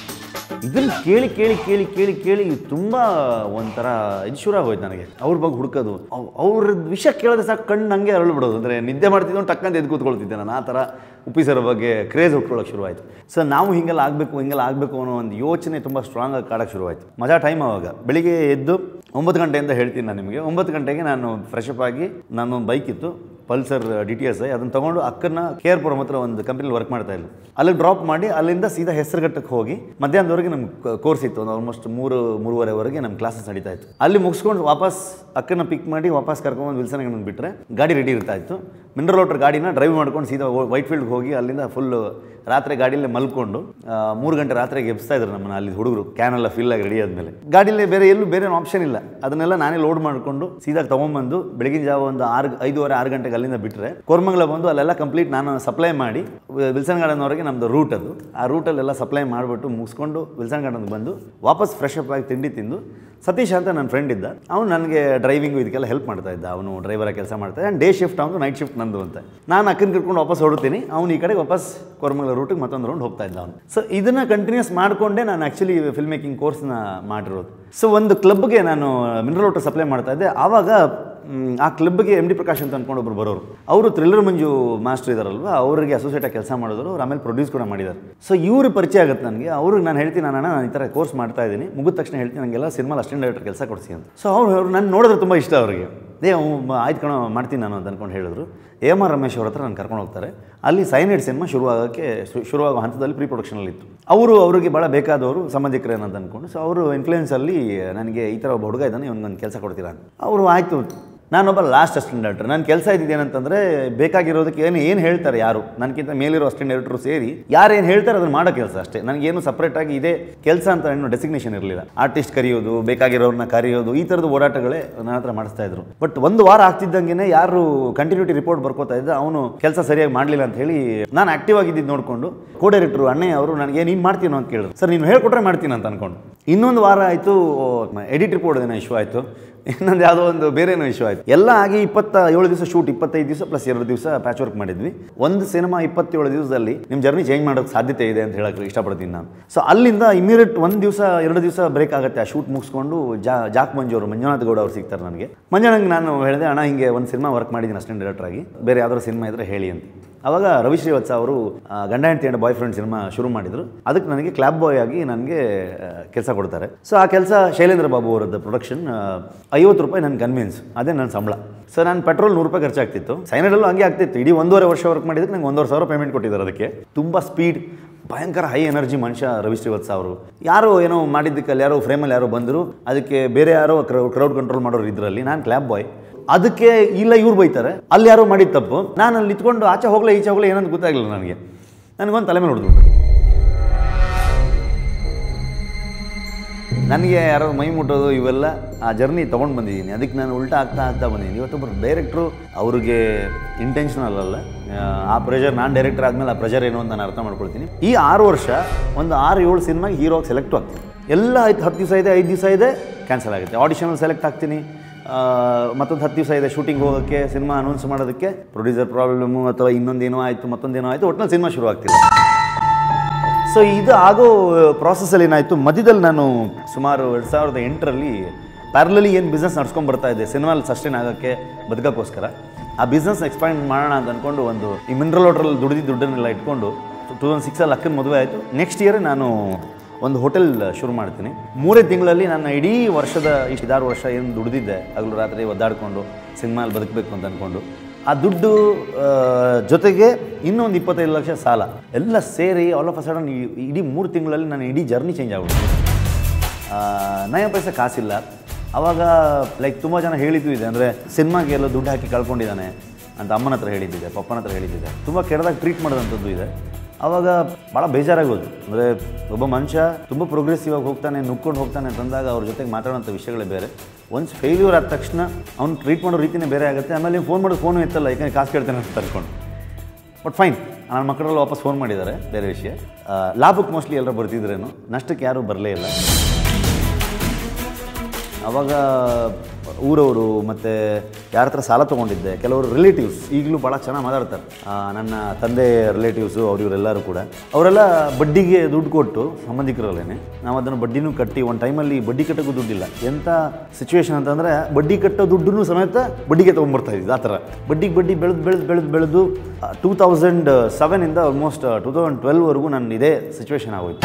ಇದನ್ನು ಕೇಳಿ ಕೇಳಿ ಕೇಳಿ ಕೇಳಿ ಕೇಳಿ ತುಂಬ ಒಂಥರ ಇದು ಶುರು ಆಗೋಯ್ತು ನನಗೆ. ಅವ್ರ ಬಗ್ಗೆ ಹುಡುಕೋದು, ಅವ್ರ ವಿಷಯ ಕೇಳಿದ್ರೆ ಸಾಕು ಕಣ್ಣು ನನಗೆ ಅರಳು ಬಿಡೋದು. ಅಂದರೆ ನಿದ್ದೆ ಮಾಡ್ತಿದ್ದೋ ಟಕ್ಕಂತ ಎದ್ದು ಕೂತ್ಕೊಳ್ತಿದ್ದೆ ನಾನು. ಆ ಥರ ಉಪ್ಪಿ ಸರ್ ಬಗ್ಗೆ ಕ್ರೇಜ್ ಹುಟ್ಕೊಳ್ಳೋಕೆ ಶುರುವಾಯಿತು. ಸೊ ನಾವು ಹಿಂಗೆಲ್ಲ ಆಗಬೇಕು ಹಿಂಗೆಲ್ಲ ಆಗಬೇಕು ಅನ್ನೋ ಒಂದು ಯೋಚನೆ ತುಂಬ ಸ್ಟ್ರಾಂಗಾಗಿ ಕಾಡೋಕ್ಕೆ ಶುರುವಾಯಿತು. ಮಜಾ ಟೈಮ್ ಆವಾಗ. ಬೆಳಿಗ್ಗೆ ಎದ್ದು ಒಂಬತ್ತು ಗಂಟೆಯಿಂದ ಹೇಳ್ತೀನಿ ನಾನು ನಿಮಗೆ. ಒಂಬತ್ತು ಗಂಟೆಗೆ ನಾನು ಫ್ರೆಶ್ ಅಪ್ ಆಗಿ, ನಾನೊಂದು ಬೈಕ್ ಇತ್ತು Pulsar D T S I, ಅದನ್ನು ತೊಗೊಂಡು ಅಕ್ಕನ ಕೆ ಆರ್ ಪುರಂ ಹತ್ರ ಒಂದು ಕಂಪ್ನಿಲಿ ವರ್ಕ್ ಮಾಡ್ತಾ ಇದ್ಲು. ಅಲ್ಲಿ ಡ್ರಾಪ್ ಮಾಡಿ ಅಲ್ಲಿಂದ ಸೀದಾ ಹೆಸರುಘಟ್ಟಕ್ಕೆ ಹೋಗಿ ಮಧ್ಯಾಹ್ನದವರೆಗೆ ನಮ್ಮ ಕೋರ್ಸ್ ಇತ್ತು. ಒಂದು ಆಲ್ಮೋಸ್ಟ್ ಮೂರು ಮೂರುವರೆವರೆಗೆ ನಮ್ಮ ಕ್ಲಾಸಸ್ ನಡೀತಾ ಇತ್ತು. ಅಲ್ಲಿ ಮುಗಿಸ್ಕೊಂಡು ವಾಪಸ್ ಅಕ್ಕನ ಪಿಕ್ ಮಾಡಿ ವಾಪಸ್ ಕರ್ಕೊಂಡು ವಿಲ್ಸನ್ಗೆ ಬಂದು ಬಿಟ್ಟರೆ ಗಾಡಿ ರೆಡಿ ಇರ್ತಾ ಇತ್ತು. ಮಿನರಲ್ ವಾಟರ್ ಗಾಡಿನ ಡ್ರೈವ್ ಮಾಡ್ಕೊಂಡು ಸೀದಾ ವೈಟ್ ಫೀಲ್ಡ್ಗೆ ಹೋಗಿ ಅಲ್ಲಿಂದ ಫುಲ್ಲು ರಾತ್ರಿ ಗಾಡಿಯಲ್ಲೇ ಮಲ್ಕೊಂಡು ಮೂರು ಗಂಟೆ ರಾತ್ರಿಗೆ ಎಬ್ಸ್ತಾ ಇದ್ರು ನಮ್ಮನ್ನು ಅಲ್ಲಿ ಹುಡುಗರು. ಕ್ಯಾನೆಲ್ಲ ಫಿಲ್ ಆಗಿ ರೆಡಿ ಆದಮೇಲೆ ಗಾಡಿಯಲ್ಲಿ ಬೇರೆ ಎಲ್ಲೂ ಬೇರೆ ಆಪ್ಷನ್ ಇಲ್ಲ. ಅದನ್ನೆಲ್ಲ ನಾನೇ ಲೋಡ್ ಮಾಡಿಕೊಂಡು ಸೀದಾ ತೊಗೊಂಬಂದು ಬೆಳಗಿನ ಜಾವ ಒಂದು ಆರು ಐದೂವರೆ ಆರು ಗಂಟೆಗೆ ಅಲ್ಲಿಂದ ಬಿಟ್ಟರೆ ಕೋರ್ಮಂಗಲ ಬಂದು ಅಲ್ಲೆಲ್ಲ ಕಂಪ್ಲೀಟ್ ನಾನು ಸಪ್ಲೈ ಮಾಡಿ ವಿಲ್ಸನ್ ಗಾರ್ಡನ್ವರೆಗೆ ನಮ್ಮದು ರೂಟ್ ಅದು. ಆ ರೂಟಲ್ಲೆಲ್ಲ ಸಪ್ಲೈ ಮಾಡಿಬಿಟ್ಟು ಮುಗಿಸ್ಕೊಂಡು ವಿಲ್ಸನ್ ಗಾರ್ಡನ್ಗೆ ಬಂದು ವಾಪಸ್ ಫ್ರೆಶ್ ಅಪ್ ಆಗಿ ತಿಂಡಿ ತಿಂದು, ಸತೀಶ್ ಅಂತ ನನ್ನ ಫ್ರೆಂಡ್ ಇದ್ದ, ಅವನು ನನಗೆ ಡ್ರೈವಿಂಗು ಇದಕ್ಕೆಲ್ಲ ಹೆಲ್ಪ್ ಮಾಡ್ತಾ ಇದ್ದ. ಅವನು ಡ್ರೈವರ ಕೆಲಸ ಮಾಡ್ತಾ ಇದ್ದ. ಡೇ ಶಿಫ್ಟ್ ಅವನು, ನೈಟ್ ಶಿಫ್ಟ್ ನಂದು ಅಂತ. ನಾನು ಅಕ್ಕನ ಕರ್ಕೊಂಡು ವಾಪಸ್ ಹೊಡ್ತೀನಿ, ಅವ್ನು ಈ ಕಡೆ ವಾಪಸ್ ಕೋರ್ಮಂಗಲ ರೂಟಿಗೆ ಮತ್ತೊಂದು ರೌಂಡ್ ಹೋಗ್ತಾ ಇದ್ದ ಅವನು. ಸೊ ಇದನ್ನು ಕಂಟಿನ್ಯೂಸ್ ಮಾಡಿಕೊಂಡೇ ನಾನು ಆ್ಯಕ್ಚುಲಿ ಫಿಲ್ಮ್ ಮೇಕಿಂಗ್ ಕೋರ್ಸ್ನ ಮಾಡಿರೋದು. ಸೊ ಒಂದು ಕ್ಲಬ್ಗೆ ನಾನು ಮಿನರಲ್ ವಾಟರ್ ಸಪ್ಲೈ ಮಾಡ್ತಾ ಇದ್ದೆ. ಆವಾಗ ಆ ಕ್ಲಬ್ಗೆ ಎಮ್ ಡಿ ಪ್ರಕಾಶ್ ಅಂತ ಅಂದ್ಕೊಂಡು ಒಬ್ರು ಬರೋರು. ಅವರು ಥ್ರಿಲ್ಲರ್ ಮಂಜು ಮಾಸ್ಟರ್ ಇದ್ದಾರಲ್ವ, ಅವರಿಗೆ ಅಸೋಸಿಯೇಟಾಗಿ ಕೆಲಸ ಮಾಡಿದ್ರು. ಅವ್ರು ಆಮೇಲೆ ಪ್ರೊಡ್ಯೂಸ್ ಕೂಡ ಮಾಡಿದ್ದಾರೆ. ಸೊ ಇವರು ಪರಿಚಯ ಆಗುತ್ತೆ ನನಗೆ. ಅವ್ರಿಗೆ ನಾನು ಹೇಳ್ತೀನಿ, ನಾನು ನಾನು ಈ ಥರ ಕೋರ್ಸ್ ಮಾಡ್ತಾ ಇದ್ದೀನಿ, ಮುಗಿದ ತಕ್ಷಣ ಹೇಳ್ತೀನಿ ನನಗೆಲ್ಲ ಸಿನಿಮಾಲ್ ಅಸಿಸ್ಟೆಂಟ್ ಡೈರೆಕ್ಟರ್ ಕೆಲಸ ಕೊಡಿಸಿ ಅಂತ. ಸೊ ಅವ್ರು ಅವ್ರು ನಾನು ನೋಡಿದ್ರೆ ತುಂಬ ಇಷ್ಟ ಅವರಿಗೆ. ದೇ ಆಯ್ತು ಕಣೋ ಮಾಡ್ತೀನಿ ನಾನು ಅಂತ ಅಂದ್ಕೊಂಡು ಹೇಳಿದ್ರು. ಎ ಎಮ್ ಆರ್ ರಮೇಶ್ ಅವ್ರ ಹತ್ರ ನಾನು ಕರ್ಕೊಂಡು ಹೋಗ್ತಾರೆ. ಅಲ್ಲಿ ಸೈನೈಡ್ ಸಿನಿಮಾ ಶುರುವಾಗೋಕ್ಕೆ ಶುರುವಾಗೋ ಹಂತದಲ್ಲಿ ಪ್ರೀ ಪ್ರೊಡಕ್ಷನಲ್ಲಿತ್ತು. ಅವರು ಅವರಿಗೆ ಭಾಳ ಬೇಕಾದವರು ಸಂಬಂಧಿಕರು ಏನಂತ ಅಂದ್ಕೊಂಡು, ಸೊ ಅವರು ಇನ್ಫ್ಲೂಯೆನ್ಸಲ್ಲಿ ನನಗೆ ಈ ಥರ ಒಬ್ಬ ಹುಡುಗ ಇದ್ದಾನೆ, ಇವ್ನಿಗೆ ಕೆಲಸ ಕೊಡ್ತೀರಾ ಅಂತ. ಅವರು ಆಯಿತು. ನಾನೊಬ್ಬ ಲಾಸ್ಟ್ ಅಸಿಸ್ಟೆಂಟ್ ಡೈರೆಕ್ಟರ್. ನನ್ನ ಕೆಲಸ ಇದ್ದಿದ್ದೇನಂತಂದರೆ ಬೇಕಾಗಿರೋದಕ್ಕೆ ಏನು ಏನು ಹೇಳ್ತಾರೆ ಯಾರು, ನನಗಿಂತ ಮೇಲಿರೋ ಅಸಿಸ್ಟೆಂಟ್ ಡೈರೆಕ್ಟರು ಸೇರಿ ಯಾರು ಏನು ಹೇಳ್ತಾರೆ ಅದನ್ನು ಮಾಡೋ ಕೆಲಸ ಅಷ್ಟೇ. ನನಗೇನು ಸಪ್ರೇಟಾಗಿ ಇದೇ ಕೆಲಸ ಅಂತ ಏನು ಡೆಸಿಗ್ನೇಷನ್ ಇರಲಿಲ್ಲ. ಆರ್ಟಿಸ್ಟ್ ಕರೆಯೋದು, ಬೇಕಾಗಿರೋರನ್ನ ಕರೆಯೋದು, ಈ ಥರದ ಓಡಾಟಗಳೇ ನನ್ನ ಹತ್ರ ಮಾಡಿಸ್ತಾ ಇದ್ರು. ಬಟ್ ಒಂದು ವಾರ ಆಗ್ತಿದ್ದಂಗೆ ಯಾರು ಕಂಟಿನ್ಯೂಟಿ ರಿಪೋರ್ಟ್ ಬರ್ಕೋತಾ ಇದ್ದ, ಅವನು ಕೆಲಸ ಸರಿಯಾಗಿ ಮಾಡಲಿಲ್ಲ ಅಂತ ಹೇಳಿ ನಾನು ಆ್ಯಕ್ಟಿವ್ ಆಗಿದ್ದು ನೋಡಿಕೊಂಡು ಕೋ ಡೈರೆಕ್ಟ್ರು ಅಣ್ಣಯ್ಯ ಅವರು ನನಗೆ ನೀನು ಮಾಡ್ತೀನೋ ಅಂತ ಕೇಳಿದ್ರು. ಸರ್ ನೀನು ಹೇಳ್ಕೊಟ್ರೆ ಮಾಡ್ತೀನಿ ಅಂತ ಅಂದ್ಕೊಂಡು. ಇನ್ನೊಂದು ವಾರ ಆಯಿತು, ಎಡಿಟ್ ರಿಪೋರ್ಟ್ ಏನೋ ಇಶ್ಯೂ ಆಯಿತು, ಇನ್ನೊಂದು ಯಾವುದೋ ಒಂದು ಬೇರೆನೋ ಇಶ್ಯೂ ಆಯಿತು. ಎಲ್ಲ ಆಗಿ ಇಪ್ಪತ್ತ ಏಳು ದಿವಸ ಶೂಟ್, ಇಪ್ಪತ್ತೈದು ದಿವಸ ಪ್ಲಸ್ ಎರಡು ದಿವಸ ಪ್ಯಾಚ್ ವರ್ಕ್ ಮಾಡಿದ್ವಿ. ಒಂದು ಸಿನಿಮಾ ಇಪ್ಪತ್ತೇಳು ದಿವಸದಲ್ಲಿ ನಿಮ್ಮ ಜರ್ನಿ ಚೇಂಜ್ ಮಾಡೋಕ್ಕೆ ಸಾಧ್ಯತೆ ಇದೆ ಅಂತ ಹೇಳಕ್ಕೆ ಇಷ್ಟಪಡ್ತೀನಿ ನಾನು. ಸೊ ಅಲ್ಲಿಂದ ಇಮಿಡಿಯೇಟ್ ಒಂದು ದಿವಸ ಎರಡು ದಿವಸ ಬ್ರೇಕ್ ಆಗುತ್ತೆ. ಆ ಶೂಟ್ ಮುಗಿಸ್ಕೊಂಡು ಜಾ ಜಾಕ್ ಮಂಜು ಅವರು, ಮಂಜುನಾಥ್ ಗೌಡ ಅವ್ರು ಸಿಗ್ತಾರೆ ನನಗೆ. ಮಂಜುನಾಥ್ಗೆ ನಾನು ಹೇಳಿದೆ, ಅಣ್ಣ ಹಿಂಗೆ ಒಂದು ಸಿನಿಮಾ ವರ್ಕ್ ಮಾಡಿದ್ದೀನಿ ಅಸಿಸ್ಟೆಂಟ್ ಡೈರೆಕ್ಟರ್ ಆಗಿ, ಬೇರೆ ಯಾವ್ದಾದ್ರು ಸಿನಿಮಾ ಇದ್ದರೆ ಹೇಳಿ ಅಂತ. ಆವಾಗ ರವಿ ಶ್ರೀವತ್ಸ ಅವರು ಗಂಡ ಹೆಂಡತಿ ಅಂಡ್ ಬಾಯ್ ಫ್ರೆಂಡ್ ಸಿನಿಮಾ ಶುರು ಮಾಡಿದರು. ಅದಕ್ಕೆ ನನಗೆ ಕ್ಲಾಬ್ ಬಾಯ್ ಆಗಿ ನನಗೆ ಕೆಲಸ ಕೊಡ್ತಾರೆ. ಸೊ ಆ ಕೆಲಸ ಶೈಲೇಂದ್ರ ಬಾಬು ಅವರದ್ದು ಪ್ರೊಡಕ್ಷನ್. ಐವತ್ತು ರೂಪಾಯಿ ನನ್ನ ಕನ್ವಿನ್ಸ್, ಅದೇ ನನ್ನ ಸಂಬಳ. ಸೊ ನಾನು ಪೆಟ್ರೋಲ್ ನೂರು ರೂಪಾಯಿ ಖರ್ಚಾಗ್ತಿತ್ತು. ಸೈನಡಲ್ಲೂ ಹಂಗೆ ಆಗ್ತಿತ್ತು. ಇಡೀ ಒಂದೂವರೆ ವರ್ಷ ವರ್ಕ್ ಮಾಡಿದ್ದಕ್ಕೆ ನಂಗೆ ಒಂದೂವರೆ ಸಾವಿರ ಪೇಮೆಂಟ್ ಕೊಟ್ಟಿದ್ದಾರೆ. ಅದಕ್ಕೆ ತುಂಬ ಸ್ಪೀಡ್, ಭಯಂಕರ ಹೈ ಎನರ್ಜಿ ಮನುಷ್ಯ ರವಿ ಶ್ರೀವತ್ಸ ಅವರು. ಯಾರೋ ಏನೋ ಮಾಡಿದ್ದಕ್ಕಲ್ಲಿ ಯಾರೋ ಫ್ರೇಮಲ್ಲಿ ಯಾರೋ ಬಂದರು, ಅದಕ್ಕೆ ಬೇರೆ ಯಾರೋ ಕ್ರೌಡ್ ಕಂಟ್ರೋಲ್ ಮಾಡೋರು ಇದರಲ್ಲಿ. ನಾನು ಕ್ಲಾಬ್ ಬಾಯ್. ಅದಕ್ಕೆ ಇಲ್ಲ ಇವ್ರು ಬೈತಾರೆ, ಅಲ್ಲಿ ಯಾರೋ ಮಾಡಿದ ತಪ್ಪು. ನಾನು ಅಲ್ಲಿ ನಿಂತ್ಕೊಂಡು ಆಚೆ ಹೋಗಲೇ ಈಚೆ ಹೋಗಲೇ ಏನಂತ ಗೊತ್ತಾಗಲಿಲ್ಲ ನನಗೆ. ನನಗೊಂದು ತಲೆ ಮೇಲೆ ಹೊಡೆದ್ಬಿಟ್ಟು ನನಗೆ ಯಾರೋ ಮೈ ಮುಟ್ಟೋದು ಇವೆಲ್ಲ ಆ ಜರ್ನಿ ತೊಗೊಂಡು ಬಂದಿದ್ದೀನಿ. ಅದಕ್ಕೆ ನಾನು ಉಲ್ಟಾ ಆಗ್ತಾ ಆಗ್ತಾ ಬಂದಿದ್ದೀನಿ. ಇವತ್ತೊಬ್ಬರು ಡೈರೆಕ್ಟ್ರು ಅವ್ರಿಗೆ ಇಂಟೆನ್ಷನಲ್ ಅಲ್ಲ, ಆ ಪ್ರೆಷರ್ ನಾನು ಡೈರೆಕ್ಟರ್ ಆದಮೇಲೆ ಆ ಪ್ರೆಷರ್ ಏನು ಅಂತ ನಾನು ಅರ್ಥ ಮಾಡ್ಕೊಳ್ತೀನಿ. ಈ ಆರು ವರ್ಷ ಒಂದು ಆರು ಏಳು ಸಿನಿಮಾಗೆ ಹೀರೋಗೆ ಸೆಲೆಕ್ಟು ಆಗ್ತೀನಿ. ಎಲ್ಲ ಆಯ್ತು, ಹತ್ತು ದಿವಸ ಇದೆ, ಐದು ದಿವಸ ಇದೆ, ಕ್ಯಾನ್ಸಲ್ ಆಗುತ್ತೆ. ಆಡಿಷನಲ್ಲಿ ಸೆಲೆಕ್ಟ್ ಆಗ್ತೀನಿ, ಮತ್ತೊಂದು ಹತ್ತು ದಿವಸ ಇದೆ ಶೂಟಿಂಗ್ ಹೋಗೋಕ್ಕೆ, ಸಿನಿಮಾ ಅನೌನ್ಸ್ ಮಾಡೋದಕ್ಕೆ. ಪ್ರೊಡ್ಯೂಸರ್ ಪ್ರಾಬ್ಲಮ್ಮು ಅಥವಾ ಇನ್ನೊಂದೇನೋ ಆಯಿತು, ಮತ್ತೊಂದೇನೋ ಆಯಿತು, ಒಟ್ಟಿನಲ್ಲಿ ಸಿನಿಮಾ ಶುರು ಆಗ್ತಿಲ್ಲ. ಸೊ ಇದು ಆಗೋ ಪ್ರಾಸೆಸ್ಸಲ್ಲಿ ಏನಾಯಿತು, ಮಧ್ಯದಲ್ಲಿ ನಾನು ಸುಮಾರು ಎರಡು ಸಾವಿರದ ಎಂಟರಲ್ಲಿ ಪ್ಯಾರಲಲಿ ಏನು ಬಿಸ್ನೆಸ್ ನಡ್ಸ್ಕೊಂಡು ಬರ್ತಾ ಇದ್ದೆ ಸಿನಿಮಾಲಿ ಸಸ್ಟೈನ್ ಆಗೋಕ್ಕೆ, ಬದುಕೋಕ್ಕೋಸ್ಕರ. ಆ ಬಿಸ್ನೆಸ್ ಎಕ್ಸ್ಪ್ಯಾಂಡ್ ಮಾಡೋಣ ಅಂತ ಅಂದ್ಕೊಂಡು ಒಂದು ಈ ಮಿನರಲ್ ವಾಟ್ರಲ್ಲಿ ದುಡಿದು ದುಡ್ಡನ್ನೆಲ್ಲ ಇಟ್ಕೊಂಡು ಟೂ ತೌಸಂಡ್ ಸಿಕ್ಸಲ್ಲಿ ಅಕ್ಕನ ಮದುವೆ ಆಯಿತು. ನೆಕ್ಸ್ಟ್ ಇಯರ್ ನಾನು ಒಂದು ಹೋಟೆಲ್ ಶುರು ಮಾಡ್ತೀನಿ. ಮೂರೇ ತಿಂಗಳಲ್ಲಿ ನನ್ನ ಇಡೀ ವರ್ಷದ ಇಷ್ಟು ಇದಾರು ವರ್ಷ ಏನು ದುಡಿದಿದ್ದೆ ಹಗಲು ರಾತ್ರಿ ಒದ್ದಾಡಿಕೊಂಡು ಸಿನಿಮಾಲ್ಲಿ ಬದುಕಬೇಕು ಅಂತ ಅಂದ್ಕೊಂಡು, ಆ ದುಡ್ಡು ಜೊತೆಗೆ ಇನ್ನೊಂದು ಇಪ್ಪತ್ತೈದು ಲಕ್ಷ ಸಾಲ ಎಲ್ಲ ಸೇರಿ ಆಲ್ ಆಫ್ ಅ ಸಡನ್ ಇಡೀ ಮೂರು ತಿಂಗಳಲ್ಲಿ ನನ್ನ ಇಡೀ ಜರ್ನಿ ಚೇಂಜ್ ಆಗ್ಬಿಡ್ತು. ನಯ ಪೈಸೆ ಕಾಸಿಲ್ಲ. ಆವಾಗ ಲೈಕ್ ತುಂಬ ಜನ ಹೇಳಿದ್ದು ಇದೆ, ಅಂದರೆ ಸಿನಿಮಾಗೆ ಎಲ್ಲೋ ದುಡ್ಡು ಹಾಕಿ ಕಳ್ಕೊಂಡಿದ್ದಾನೆ ಅಂತ ಅಮ್ಮನ ಹತ್ರ ಹೇಳಿದ್ದಿದೆ, ಪಪ್ಪನ ಹತ್ರ ಹೇಳಿದ್ದಿದೆ, ತುಂಬ ಕೆಟ್ಟದಾಗಿ ಟ್ರೀಟ್ ಮಾಡೋದಂಥದ್ದು ಇದೆ. ಆವಾಗ ಭಾಳ ಬೇಜಾರಾಗೋದು. ಅಂದರೆ ಒಬ್ಬ ಮನುಷ್ಯ ತುಂಬ ಪ್ರೋಗ್ರೆಸಿವ್ ಆಗಿ ಹೋಗ್ತಾನೆ, ನುಗ್ಕೊಂಡು ಹೋಗ್ತಾನೆ ಅಂತಂದಾಗ ಅವ್ರ ಜೊತೆಗೆ ಮಾತಾಡೋಂಥ ವಿಷಯಗಳೇ ಬೇರೆ. ಒನ್ಸ್ ಫೇಲ್ಯೂರ್ ಆದ ತಕ್ಷಣ ಅವ್ನು ಟ್ರೀಟ್ ಮಾಡೋ ರೀತಿಯೇ ಬೇರೆ ಆಗುತ್ತೆ. ಆಮೇಲೆ ನೀವು ಫೋನ್ ಮಾಡೋದು ಫೋನು ಎತ್ತಲ್ಲ, ಯಾಕಂದರೆ ಕಾಸು ಕೇಳ್ತೇನೆ ಅಂತ ತರ್ಕೊಂಡು. ಬಟ್ ಫೈನ್, ನನ್ನ ಮಕ್ಕಳೆಲ್ಲ ವಾಪಸ್ ಫೋನ್ ಮಾಡಿದ್ದಾರೆ, ಬೇರೆ ವಿಷಯ. ಲಾಭಕ್ಕೆ ಮೋಸ್ಟ್ಲಿ ಎಲ್ಲರೂ ಬರ್ತಿದ್ರೇನು, ನಷ್ಟಕ್ಕೆ ಯಾರೂ ಬರಲೇ ಇಲ್ಲ. ಆವಾಗ ಊರವರು ಮತ್ತು ಯಾರ ಹತ್ರ ಸಾಲ ತೊಗೊಂಡಿದ್ದೆ, ಕೆಲವರು ರಿಲೇಟಿವ್ಸ್ ಈಗಲೂ ಭಾಳ ಚೆನ್ನಾಗಿ ಮಾತಾಡ್ತಾರೆ. ನನ್ನ ತಂದೆ ರಿಲೇಟಿವ್ಸು ಅವ್ರು ಇವರೆಲ್ಲರೂ ಕೂಡ ಅವರೆಲ್ಲ ಬಡ್ಡಿಗೆ ದುಡ್ಡು ಕೊಟ್ಟು, ಸಂಬಂಧಿಕರಲ್ಲೇ ನಾವು ಅದನ್ನು ಬಡ್ಡಿನೂ ಕಟ್ಟಿ ಒಂದು ಟೈಮಲ್ಲಿ ಬಡ್ಡಿ ಕಟ್ಟೋಕ್ಕೂ ದುಡ್ಡಿಲ್ಲ. ಎಂಥ ಸಿಚುವೇಶನ್ ಅಂತಂದರೆ ಬಡ್ಡಿ ಕಟ್ಟೋ ದುಡ್ಡನ್ನು ಸಮೇತ ಬಡ್ಡಿಗೆ ತೊಗೊಂಡ್ಬರ್ತಾ ಇದ್ದಿದ್ದು. ಆ ಥರ ಬಡ್ಡಿಗೆ ಬಡ್ಡಿ ಬೆಳೆದು ಬೆಳೆದು ಬೆಳೆದು ಬೆಳೆದು ಟೂ ತೌಸಂಡ್ ಸೆವೆನಿಂದ ಆಲ್ಮೋಸ್ಟ್ ಟೂ ತೌಸಂಡ್ ಟ್ವೆಲ್ವ್ವರೆಗೂ ನನ್ನ ಇದೇ ಸಿಚುವೇಶನ್ ಆಗೋಯ್ತು.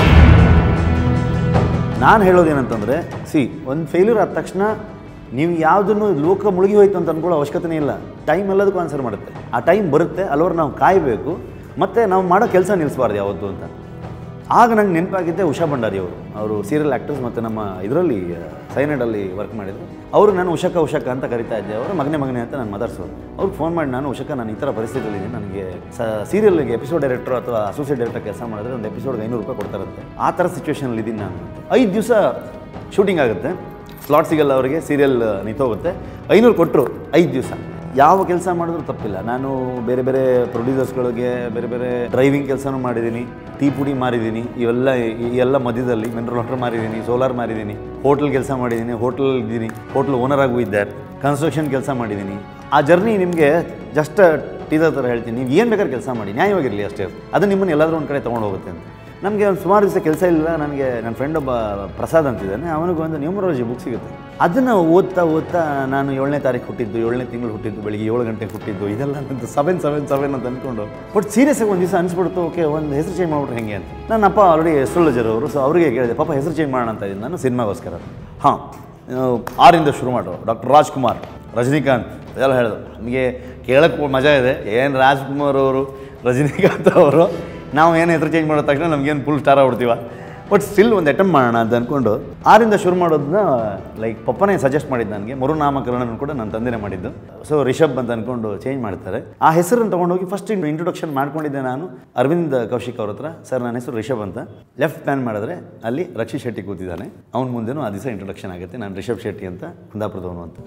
ನಾನು ಹೇಳೋದೇನಂತಂದರೆ, ಸಿ ಒಂದು ಫೇಲ್ಯೂರ್ ಆದ ತಕ್ಷಣ ನೀವು ಯಾವುದನ್ನು ಲೋಕ ಮುಳುಗಿ ಹೋಯ್ತು ಅಂತ ಅಂದ್ಕೊಳ್ಳೋ ಅವಶ್ಯಕತೆ ಇಲ್ಲ. ಟೈಮ್ ಎಲ್ಲದಕ್ಕೂ ಆನ್ಸರ್ ಮಾಡುತ್ತೆ. ಆ ಟೈಮ್ ಬರುತ್ತೆ, ಅಲ್ಲವರು ನಾವು ಕಾಯಬೇಕು, ಮತ್ತು ನಾವು ಮಾಡೋ ಕೆಲಸ ನಿಲ್ಲಿಸಬಾರ್ದು ಯಾವತ್ತು ಅಂತ. ಆಗ ನಂಗೆ ನೆನಪಾಗಿದ್ದೆ ಉಷಾ ಭಂಡಾರಿ ಅವರು. ಅವರು ಸೀರಿಯಲ್ ಆ್ಯಕ್ಟರ್ಸ್ ಮತ್ತು ನಮ್ಮ ಇದರಲ್ಲಿ ಸೈನಡಲ್ಲಿ ವರ್ಕ್ ಮಾಡಿದರು. ಅವರು ನಾನು ಉಷಕ ಉಷಕ ಅಂತ ಕರಿತಾ ಇದ್ದೆ. ಅವರು ಮಗನೇ ಮಗನೇ ಅಂತ ನಾನು ಮಾತಾಡ್ಸೋರು. ಅವ್ರಿಗೆ ಫೋನ್ ಮಾಡಿ, ನಾನು ಉಷಕ, ನಾನು ಈ ಥರ ಪರಿಸ್ಥಿತಿಯಲ್ಲಿ ನನಗೆ ಸ ಸೀರಿಯಲ್ಗೆ ಎಪಿಸೋಡ್ ಡೈರೆಕ್ಟರ್ ಅಥವಾ ಅಸೋಸಿಯೇಟ್ ಡೈರೆಕ್ಟರ್ ಕೆಲಸ ಮಾಡಿದ್ರೆ ಒಂದು ಎಪಿಸೋಡ್ಗೆ ಐನೂರು ರೂಪಾಯಿ ಕೊಡ್ತಾರಂತೆ. ಆ ಥರ ಸಿಚುವೇಷನಲ್ಲಿ ಇದ್ದೀನಿ ನಾನು. ಐದು ದಿವಸ ಶೂಟಿಂಗ್ ಆಗುತ್ತೆ, ಸ್ಲಾಟ್ ಸಿಗಲ್ಲ ಅವರಿಗೆ, ಸೀರಿಯಲ್ ನಿಂತೋಗುತ್ತೆ. ಐನೂರು ಕೊಟ್ಟರು ಐದು ದಿವಸ. ಯಾವ ಕೆಲಸ ಮಾಡಿದ್ರೂ ತಪ್ಪಿಲ್ಲ. ನಾನು ಬೇರೆ ಬೇರೆ ಪ್ರೊಡ್ಯೂಸರ್ಸ್ಗಳಿಗೆ ಬೇರೆ ಬೇರೆ ಡ್ರೈವಿಂಗ್ ಕೆಲಸನೂ ಮಾಡಿದ್ದೀನಿ, ಟೀ ಪುಡಿ ಮಾರಿದ್ದೀನಿ, ಇವೆಲ್ಲ ಈ ಎಲ್ಲ ಮಧ್ಯದಲ್ಲಿ ಮಿನರಲ್ ವಾಟರ್ ಮಾರಿದ್ದೀನಿ, ಸೋಲಾರ್ ಮಾರಿದ್ದೀನಿ, ಹೋಟ್ಲ್ ಕೆಲಸ ಮಾಡಿದ್ದೀನಿ, ಹೋಟ್ಲ್ ಇದ್ದೀನಿ, ಹೋಟ್ಲ್ ಓನರ್ ಆಗೂ ಇದ್ದೆ, ಕನ್ಸ್ಟ್ರಕ್ಷನ್ ಕೆಲಸ ಮಾಡಿದ್ದೀನಿ. ಆ ಜರ್ನಿ ನಿಮಗೆ ಜಸ್ಟ್ ಟೀಸರ್ ಥರ ಹೇಳ್ತೀನಿ, ನೀವು ಏನು ಬೇಕಾದ್ರೆ ಕೆಲಸ ಮಾಡಿ, ನ್ಯಾಯವಾಗಿರಲಿ ಅಷ್ಟೇ, ಅದು ನಿಮ್ಮನ್ನು ಎಲ್ಲಾದರೂ ಒಂದು ಕಡೆ ತೊಗೊಂಡು ಹೋಗುತ್ತೆ ಅಂತ. ನಮಗೆ ಒಂದು ಸುಮಾರು ದಿವಸ ಕೆಲಸ ಇಲ್ಲ. ನನಗೆ ನನ್ನ ಫ್ರೆಂಡ್ ಒಬ್ಬ ಪ್ರಸಾದ್ ಅಂತಿದ್ದಾನೆ, ಅವನಿಗೆ ಒಂದು ನ್ಯೂಮರಾಲಜಿ ಬುಕ್ ಸಿಗುತ್ತೆ. ಅದನ್ನು ಓದ್ತಾ ಓದ್ತಾ ನಾನು ಏಳನೇ ತಾರೀಕು ಹುಟ್ಟಿದ್ದು, ಏಳನೇ ತಿಂಗಳು ಹುಟ್ಟಿದ್ದು, ಬೆಳಿಗ್ಗೆ ಏಳು ಗಂಟೆಗೆ ಹುಟ್ಟಿದ್ದು, ಇದೆಲ್ಲ ನಂದು ಸೆವೆನ್ ಸೆವೆನ್ ಸೆವೆನ್ ಅಂತ ಅಂದ್ಕೊಂಡು ಬಟ್ ಸೀರಿಯಸ್ಸಾಗಿ ಒಂದು ದಿವಸ ಅನಿಸ್ಬಿಡ್ತು, ಓಕೆ ಒಂದು ಹೆಸರು ಚೇಂಜ್ ಮಾಡ್ಬಿಟ್ರೆ ಹೆಂಗೆ ಅಂತ. ನನ್ನ ಅಪ್ಪ ಆಲ್ರೆಡಿ ಎಸ್ಟ್ರಾಲಜರ್ ಅವರು, ಸೊ ಅವರಿಗೆ ಕೇಳಿದೆ, ಪಾಪ ಹೆಸರು ಚೇಂಜ್ ಮಾಡೋಣ ಅಂತ ಇದ್ದೀನಿ ನಾನು ಸಿನಿಮಾಗೋಸ್ಕರ. ಹಾಂ, ಆರಿಂದ ಶುರು ಮಾಡೋ ಡಾಕ್ಟರ್ ರಾಜ್ಕುಮಾರ್, ರಜನಿಕಾಂತ್ ಇದೆಲ್ಲ ಹೇಳಿದ್ರು. ನಮಗೆ ಕೇಳೋಕ್ಕೆ ಮಜಾ ಇದೆ, ಏನು ರಾಜ್ಕುಮಾರ್ ಅವರು, ರಜನಿಕಾಂತ್ ಅವರು, ನಾವು ಏನು ಹೆಸರು ಚೇಂಜ್ ಮಾಡೋ ತಕ್ಷಣ ನಮಗೇನು ಫುಲ್ ಸ್ಟಾರ್ ಆಗ್ಬಿಡ್ತೀವ. ಬಟ್ ಸ್ಟಿಲ್ ಒಂದು ಅಟೆಂಪ್ಟ್ ಮಾಡೋಣ ಅಂತ ಅಂದ್ಕೊಂಡು ಆರಿಂದ ಶುರು ಮಾಡೋದನ್ನ ಲೈಕ್ ಪಪ್ಪನೇ ಸಜೆಸ್ಟ್ ಮಾಡಿದ್ದು ನನಗೆ. ಮರುನಾಮಕರಣ ಕೂಡ ನನ್ನ ತಂದೆನೇ ಮಾಡಿದ್ದು. ಸೊ ರಿಷಬ್ ಅಂತ ಅಂದ್ಕೊಂಡು ಚೇಂಜ್ ಮಾಡ್ತಾರೆ. ಆ ಹೆಸರನ್ನು ತೊಗೊಂಡೋಗಿ ಫಸ್ಟ್ ಇಂಟ್ರೊಡಕ್ಷನ್ ಮಾಡ್ಕೊಂಡಿದ್ದೆ ನಾನು ಅರವಿಂದ್ ಕೌಶಿಕ್ ಅವ್ರ ಹತ್ರ. ಸರ್ ನನ್ನ ಹೆಸರು ರಿಷಬ್ ಅಂತ. ಲೆಫ್ಟ್ ಪ್ಯಾನ್ ಮಾಡಿದ್ರೆ ಅಲ್ಲಿ ರಕ್ಷಿ ಶೆಟ್ಟಿ ಕೂತಿದ್ದಾನೆ, ಅವ್ನ ಮುಂದೆನೂ ಆ ದಿವಸ ಇಂಟ್ರೊಡಕ್ಷನ್ ಆಗುತ್ತೆ, ನಾನು ರಿಷಬ್ ಶೆಟ್ಟಿ ಅಂತ, ಕುಂದಾಪುರದವನು ಅಂತ.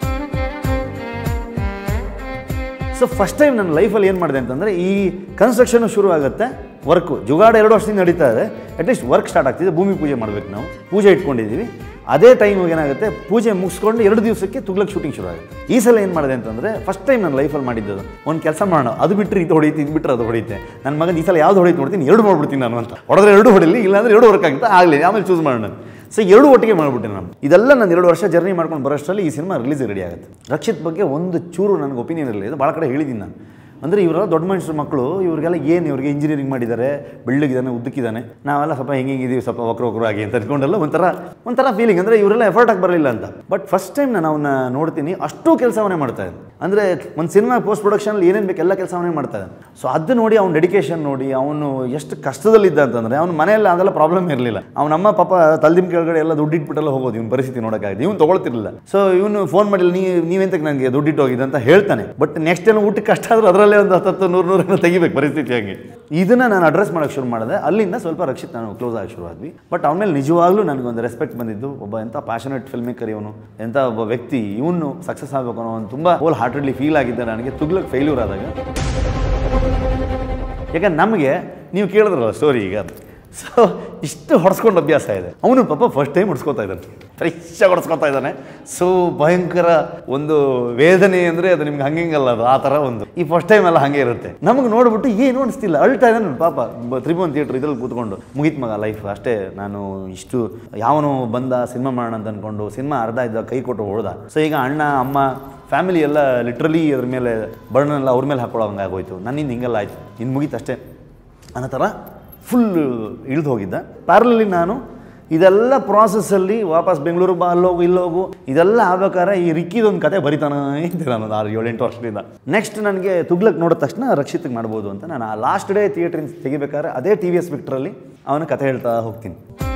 ಸೊ ಫಸ್ಟ್ ಟೈಮ್ ನನ್ನ ಲೈಫಲ್ಲಿ ಏನು ಮಾಡಿದೆ ಅಂತಂದರೆ, ಈ ಕನ್ಸ್ಟ್ರಕ್ಷನು ಶುರು ಆಗುತ್ತೆ, ವರ್ಕು ಜುಗಾಡ ಎರಡು ವರ್ಷದಿಂದ ನಡೀತಾ ಇದೆ, ಅಟ್ಲೀಸ್ಟ್ ವರ್ಕ್ ಸ್ಟಾರ್ಟ್ ಆಗ್ತಿದೆ, ಭೂಮಿ ಪೂಜೆ ಮಾಡಬೇಕು, ನಾವು ಪೂಜೆ ಇಟ್ಕೊಂಡಿದ್ದೀವಿ. ಅದೇ ಟೈಮಿಗೆ ಏನಾಗುತ್ತೆ, ಪೂಜೆ ಮುಗಿಸ್ಕೊಂಡು ಎರಡು ದಿವಸಕ್ಕೆ ತುಗ್ಲಕ್ ಶೂಟಿಂಗ್ ಶುರು ಆಗುತ್ತೆ. ಈ ಸಲ ಏನು ಮಾಡಿದೆ ಅಂತಂದರೆ, ಫಸ್ಟ್ ಟೈಮ್ ನನ್ನ ಲೈಫಲ್ಲಿ ಮಾಡಿದ್ದು ಒಂದು ಕೆಲಸ ಮಾಡೋಣ, ಅದು ಬಿಟ್ಟರೆ ಇದು ಹೊಡೀತಿ, ಇದು ಬಿಟ್ಟರೆ ಅದು ಹೊಡೀತೆ, ನನ್ನ ಮಗನ ಈ ಸಲ ಯಾವ್ದು ಹೊಡೀತು ನೋಡ್ತೀನಿ, ಎರಡು ಮಾಡ್ಬಿಡ್ತೀನಿ ನಾನು ಅಂತ. ಹೊಡೆದ್ರೆ ಎರಡು ಹೊಡಿಲಿ, ಇಲ್ಲಾಂದರೆ ಎರಡು ವರ್ಕ್ ಆಗುತ್ತೆ, ಆಗಲಿ, ಆಮೇಲೆ ಚೂಸ್ ಮಾಡೋಣ. ಸೊ ಎರಡು ಒಟ್ಟಿಗೆ ಮಾಡಿಬಿಟ್ಟೆ ನಾನು. ಇದೆಲ್ಲ ನಾನು ಎರಡು ವರ್ಷ ಜರ್ನಿ ಮಾಡ್ಕೊಂಡು ಬರೋಷ್ಟರಲ್ಲಿ ಈ ಸಿನಿಮಾ ರಿಲೀಸ್ ರೆಡಿ ಆಗುತ್ತೆ. ರಕ್ಷಿತ್ ಬಗ್ಗೆ ಒಂದು ಚೂರು ನನಗೆ ಒಪಿನಿಯನ್ ಇರಲಿಲ್ಲ, ಇದು ಭಾಳ ಕಡೆ ಹೇಳಿದ್ದೀನಿ ನಾನು. ಅಂದರೆ ಇವರೆಲ್ಲ ದೊಡ್ಡ ಮನುಷ್ಯರ ಮಕ್ಕಳು, ಇವ್ರಿಗೆಲ್ಲ ಏನು, ಇವ್ರಿಗೆ ಇಂಜಿನಿಯರಿಂಗ್ ಮಾಡಿದ್ದಾರೆ, ಬೆಳ್ಳಗಿದ್ದಾನೆ, ಉದ್ದಕ್ಕಿದ್ದಾನೆ, ನಾವೆಲ್ಲ ಸ್ವಲ್ಪ ಹೆಂಗೆ ಹಿಂಗಿದ್ದೀವಿ, ಸ್ವಲ್ಪ ವಕ್ರ ವಕ್ರ ಆಗಿ ಅಂತ ಅಂದ್ಕೊಂಡೆಲ್ಲ ಒಂಥರ ಒಂಥರ ಫೀಲಿಂಗ್. ಅಂದರೆ ಇವರೆಲ್ಲ ಎಫರ್ಟ್ ಆಗಿ ಬರಲಿಲ್ಲ ಅಂತ. ಬಟ್ ಫಸ್ಟ್ ಟೈಮ್ ನಾನು ಅವನ್ನ ನೋಡ್ತೀನಿ, ಅಷ್ಟು ಕೆಲಸವನ್ನೇ ಮಾಡ್ತಾ ಇದ್ದಾನೆ. ಅಂದರೆ ಒಂದು ಸಿನಿಮಾ ಪೋಸ್ಟ್ ಪ್ರೊಡಕ್ಷನಲ್ಲಿ ಏನೇನು ಬೇಕು ಎಲ್ಲ ಕೆಲಸವನ್ನೇ ಮಾಡ್ತಾ ಇದ್ದಾನೆ. ಸೊ ಅದು ನೋಡಿ, ಅವ್ನ ಡೆಡಿಕೇಶನ್ ನೋಡಿ, ಅವನು ಎಷ್ಟು ಕಷ್ಟದಲ್ಲಿದ್ದ ಅಂತಂದರೆ, ಅವ್ನ ಮನೆಯಲ್ಲಿ ಅದೆಲ್ಲ ಪ್ರಾಬ್ಲಮ್ ಇರಲಿಲ್ಲ. ಅವನಮ್ಮ ಪಾಪ ತಲ್ದಿಮ್ ಕೆಳಗಡೆ ಎಲ್ಲ ದುಡ್ಡು ಇಟ್ಬಿಟ್ಟೆಲ್ಲ ಹೋಗೋದು, ಇವ್ನ ಪರಿಸ್ಥಿತಿ ನೋಡೋಕ್ಕಾಗಿದೆ, ಇವನು ತೊಗೊಳ್ತಿರಲಿಲ್ಲ. ಸೊ ಇವನು ಫೋನ್ ಮಾಡಿಲ್ಲ, ನೀವು ನೀವೆಂತಕ್ಕೆ ನನಗೆ ದುಡ್ಡಿಟ್ಟು ಹೋಗಿದೆ ಅಂತ ಹೇಳ್ತಾನೆ. ಬಟ್ ನೆಕ್ಸ್ಟ್ ಏನೋ ಊಟಕ್ಕೆ ಕಷ್ಟ ಆದರೂ ಅದರಲ್ಲಿ ಅದರಲ್ಲೇ ಒಂದು ಹತ್ತತ್ತು ನೂರು ನೂರನ್ನು ತೆಗಿಬೇಕು ಪರಿಸ್ಥಿತಿ ಹಂಗೆ. ಇದನ್ನು ನಾನು ಅಡ್ರೆಸ್ ಮಾಡೋಕ್ಕೆ ಶುರು ಮಾಡಿದೆ. ಅಲ್ಲಿಂದ ಸ್ವಲ್ಪ ರಕ್ಷಿತ್ ನಾನು ಕ್ಲೋಸ್ ಆಗಿ ಶುರು ಆದ್ವಿ. ಬಟ್ ಅವನ ಮೇಲೆ ನಿಜವಾಗ್ಲೂ ನನಗೊಂದು ರೆಸ್ಪೆಕ್ಟ್ ಬಂದಿದ್ದು, ಒಬ್ಬ ಎಂಥ ಪ್ಯಾಷನೇಟ್ ಫಿಲ್ಮ್ ಮೇಕರ್ ಇವನು, ಎಂಥ ಒಬ್ಬ ವ್ಯಕ್ತಿ, ಇವನು ಸಕ್ಸಸ್ ಆಗಬೇಕು ಅನ್ನೋ ಒಂದು ತುಂಬ ಹೋಲ್ ಹಾರ್ಟೆಡ್ಲಿ ಫೀಲ್ ಆಗಿದ್ದೆ ನನಗೆ ತುಗ್ಲಕ್ ಫೇಲ್ಯೂರ್ ಆದಾಗ. ಯಾಕಂದ್ರೆ ನಮಗೆ ನೀವು ಕೇಳಿದ್ರಲ್ಲ ಸ್ಟೋರಿ ಈಗ, ಸೊ ಇಷ್ಟು ಹೊಡ್ಸ್ಕೊಂಡು ಅಭ್ಯಾಸ ಇದೆ. ಅವನು ಪಾಪ ಫಸ್ಟ್ ಟೈಮ್ ಹೊಡ್ಸ್ಕೊತಾ ಇದ್ದಾನೆ, ಫ್ರೆಶ್ ಹೊಡ್ಸ್ಕೊತಾ ಇದ್ದಾನೆ. ಸೊ ಭಯಂಕರ ಒಂದು ವೇದನೆ ಅಂದರೆ ಅದು ನಿಮ್ಗೆ ಹಂಗಿಂಗಲ್ಲ, ಅದು ಆ ಥರ ಒಂದು ಈ ಫಸ್ಟ್ ಟೈಮ್ ಎಲ್ಲ ಹಾಗೆ ಇರುತ್ತೆ. ನಮಗೆ ನೋಡ್ಬಿಟ್ಟು ಏನು ಅನಿಸ್ತಿಲ್ಲ, ಅಳ್ತಾ ಇದ್ದಾನೆ ಪಾಪ. ತ್ರಿಭುವನ್ ಥಿಯೇಟ್ರ್ ಇದ್ರಲ್ಲಿ ಕೂತ್ಕೊಂಡು ಮುಗಿತ್ ಮಗ ಲೈಫ್ ಅಷ್ಟೇ, ನಾನು ಇಷ್ಟು ಯಾವನು ಬಂದ ಸಿನಿಮಾ ಮಾಡೋಣ ಅಂತ ಅಂದ್ಕೊಂಡು ಸಿನಿಮಾ ಅರ್ಧ ಇದ್ದ ಕೈ ಕೊಟ್ಟು ಹೊಡೆದ. ಸೊ ಈಗ ಅಣ್ಣ ಅಮ್ಮ ಫ್ಯಾಮಿಲಿ ಎಲ್ಲ ಲಿಟ್ರಲಿ ಅದ್ರ ಮೇಲೆ ಬರ್ಡನ್ನೆಲ್ಲ ಅವ್ರ ಮೇಲೆ ಹಾಕೊಳ್ಳೋ ಹಂಗೆ ಆಗೋಯ್ತು. ನನ್ನಿಂದ ಹಿಂಗೆಲ್ಲ ಆಯಿತು, ಇನ್ನು ಮುಗೀತು ಅಷ್ಟೇ ಅನ್ನೋ ಥರ ಫುಲ್ ಇಳಿದು ಹೋಗಿದ್ದ. ಪ್ಯಾರಲಲ್ಲಿ ನಾನು ಇದೆಲ್ಲ ಪ್ರಾಸೆಸ್ಸಲ್ಲಿ ವಾಪಸ್ ಬೆಂಗಳೂರು ಬಾ ಅಲ್ಲೋಗು ಇಲ್ಲೋಗು ಇದೆಲ್ಲ ಆಗ್ಬೇಕಾದ್ರೆ ಈ ರಿಕ್ಕಿದೊಂದು ಕತೆ ಬರಿತಾನೆ ಇದ್ದೆ ನಾನು ಆರು ಏಳೆಂಟು ವರ್ಷದಿಂದ. ನೆಕ್ಸ್ಟ್ ನನಗೆ ತುಗ್ಲಕ್ ನೋಡಿದ ತಕ್ಷಣ ರಕ್ಷಿತ್ಗೆ ಮಾಡ್ಬೋದು ಅಂತ ನಾನು ಆ ಲಾಸ್ಟ್ ಡೇ ಥಿಯೇಟ್ರಿನ ತೆಗಿಬೇಕಾದ್ರೆ ಅದೇ ಟಿ ವಿ ಎಸ್ ವಿಕ್ಟ್ರಲ್ಲಿ ಅವನ ಕತೆ ಹೇಳ್ತಾ ಹೋಗ್ತೀನಿ.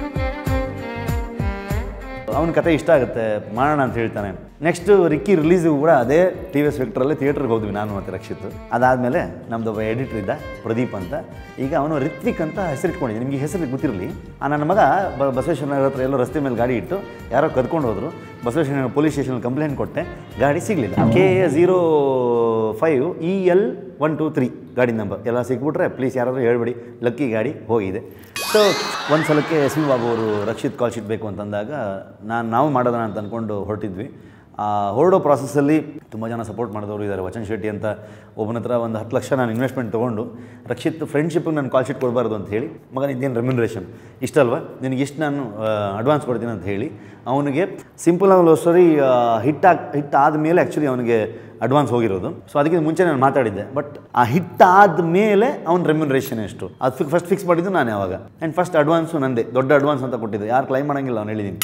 ಅವನ ಕತೆ ಇಷ್ಟ ಆಗುತ್ತೆ, ಮಾಡೋಣ ಅಂತ ಹೇಳ್ತಾನೆ. ನೆಕ್ಸ್ಟ್ ರಿಕ್ಕಿ ರಿಲೀಸಿಗೂ ಕೂಡ ಅದೇ ಟಿ ವಿ ಎಸ್ ವಿಕ್ಟ್ರಲ್ಲಿ ಥಿಯೇಟ್ರಿಗೆ ಹೋದ್ವಿ ನಾನು ಮತ್ತು ರಕ್ಷಿತ್. ಅದಾದಮೇಲೆ ನಮ್ಮದು ಒಬ್ಬ ಎಡಿಟರ್ ಇದ್ದ ಪ್ರದೀಪ್ ಅಂತ, ಈಗ ಅವನು ರಿತ್ವಿಕ್ ಅಂತ ಹೆಸರಿಟ್ಕೊಂಡಿದ್ದೆ. ನಿಮಗೆ ಹೆಸರು ಗೊತ್ತಿರಲಿ, ಆ ನನ್ನ ಮಗ ಬ ಬಸವೇಶ್ವರ ನಗರ ಹತ್ರ ಎಲ್ಲೋ ರಸ್ತೆ ಮೇಲೆ ಗಾಡಿ ಇಟ್ಟು ಯಾರೋ ಕದ್ಕೊಂಡು ಹೋದರು. ಬಸವೇಶ್ವರ ನಗರ ಪೊಲೀಸ್ ಸ್ಟೇಷನಲ್ಲಿ ಕಂಪ್ಲೇಂಟ್ ಕೊಟ್ಟೆ, ಗಾಡಿ ಸಿಗಲಿಲ್ಲ. K A zero five E L one two three ಗಾಡಿ ನಂಬರ್ ಎಲ್ಲ ಸಿಕ್ಬಿಟ್ರೆ ಪ್ಲೀಸ್ ಯಾರಾದರೂ ಹೇಳ್ಬೇಡಿ, ಲಕ್ಕಿ ಗಾಡಿ ಹೋಗಿದೆ. ಸೊ ಒಂದು ಸಲಕ್ಕೆ ಎಸ್ ವಿ ಬಾಬು ಅವರು ರಕ್ಷಿತ್ ಕಾಲ್ ಶೀಟ್ ಬೇಕು ಅಂತಂದಾಗ ನಾನು ನಾವು ಮಾಡೋದನ್ನ ಅಂತ ಅಂದ್ಕೊಂಡು ಹೊರಟಿದ್ವಿ. ಹೊರಡೋ ಪ್ರಾಸೆಸ್ಸಲ್ಲಿ ತುಂಬ ಜನ ಸಪೋರ್ಟ್ ಮಾಡಿದವರು ಇದ್ದಾರೆ. ವಚನ್ ಶೆಟ್ಟಿ ಅಂತ ಒಬ್ಬನ ಹತ್ರ ಒಂದು ಹತ್ತು ಲಕ್ಷ ನಾನು ಇನ್ವೆಸ್ಟ್ಮೆಂಟ್ ತೊಗೊಂಡು ರಕ್ಷಿತ್ ಫ್ರೆಂಡ್ಶಿಪ್ಗೆ ನಾನು ಕಾಲ್ ಶೀಟ್ ಕೊಡಬಾರ್ದು ಅಂತ ಹೇಳಿ, ಮಗ ಇದೇನು ರೆಮ್ಯುನರೇಷನ್ ಇಷ್ಟಲ್ವ, ನಿನಗೆ ಇಷ್ಟು ನಾನು ಅಡ್ವಾನ್ಸ್ ಕೊಡ್ತೀನಿ ಅಂತ ಹೇಳಿ ಅವನಿಗೆ ಸಿಂಪಲ್ ಆಗಿ ಸ್ಟೋರಿ ಹಿಟ್ ಆಗಿ ಹಿಟ್ ಆದಮೇಲೆ ಆ್ಯಕ್ಚುಲಿ ಅವನಿಗೆ ಅಡ್ವಾನ್ಸ್ ಹೋಗಿರೋದು. ಸೊ ಅದಕ್ಕೆ ಮುಂಚೆ ನಾನು ಮಾತಾಡಿದ್ದೆ. ಬಟ್ ಆ ಹಿಟ್ ಆದಮೇಲೆ ಅವ್ನ ರೆಮ್ಯುನರೇಷನ್ ಎಷ್ಟು ಅದು ಫಸ್ಟ್ ಫಿಕ್ಸ್ ಮಾಡಿದ್ದು ನಾನು ಯಾವಾಗ. ಆ್ಯಂಡ್ ಫಸ್ಟ್ ಅಡ್ವಾನ್ಸು ನಂದೇ, ದೊಡ್ಡ ಅಡ್ವಾನ್ಸ್ ಅಂತ ಕೊಟ್ಟಿದ್ದೆ, ಯಾರು ಕ್ಲೈಮ್ ಮಾಡೋಂಗಿಲ್ಲ ಅವ್ನು ಹೇಳಿದ್ದೀನಿ.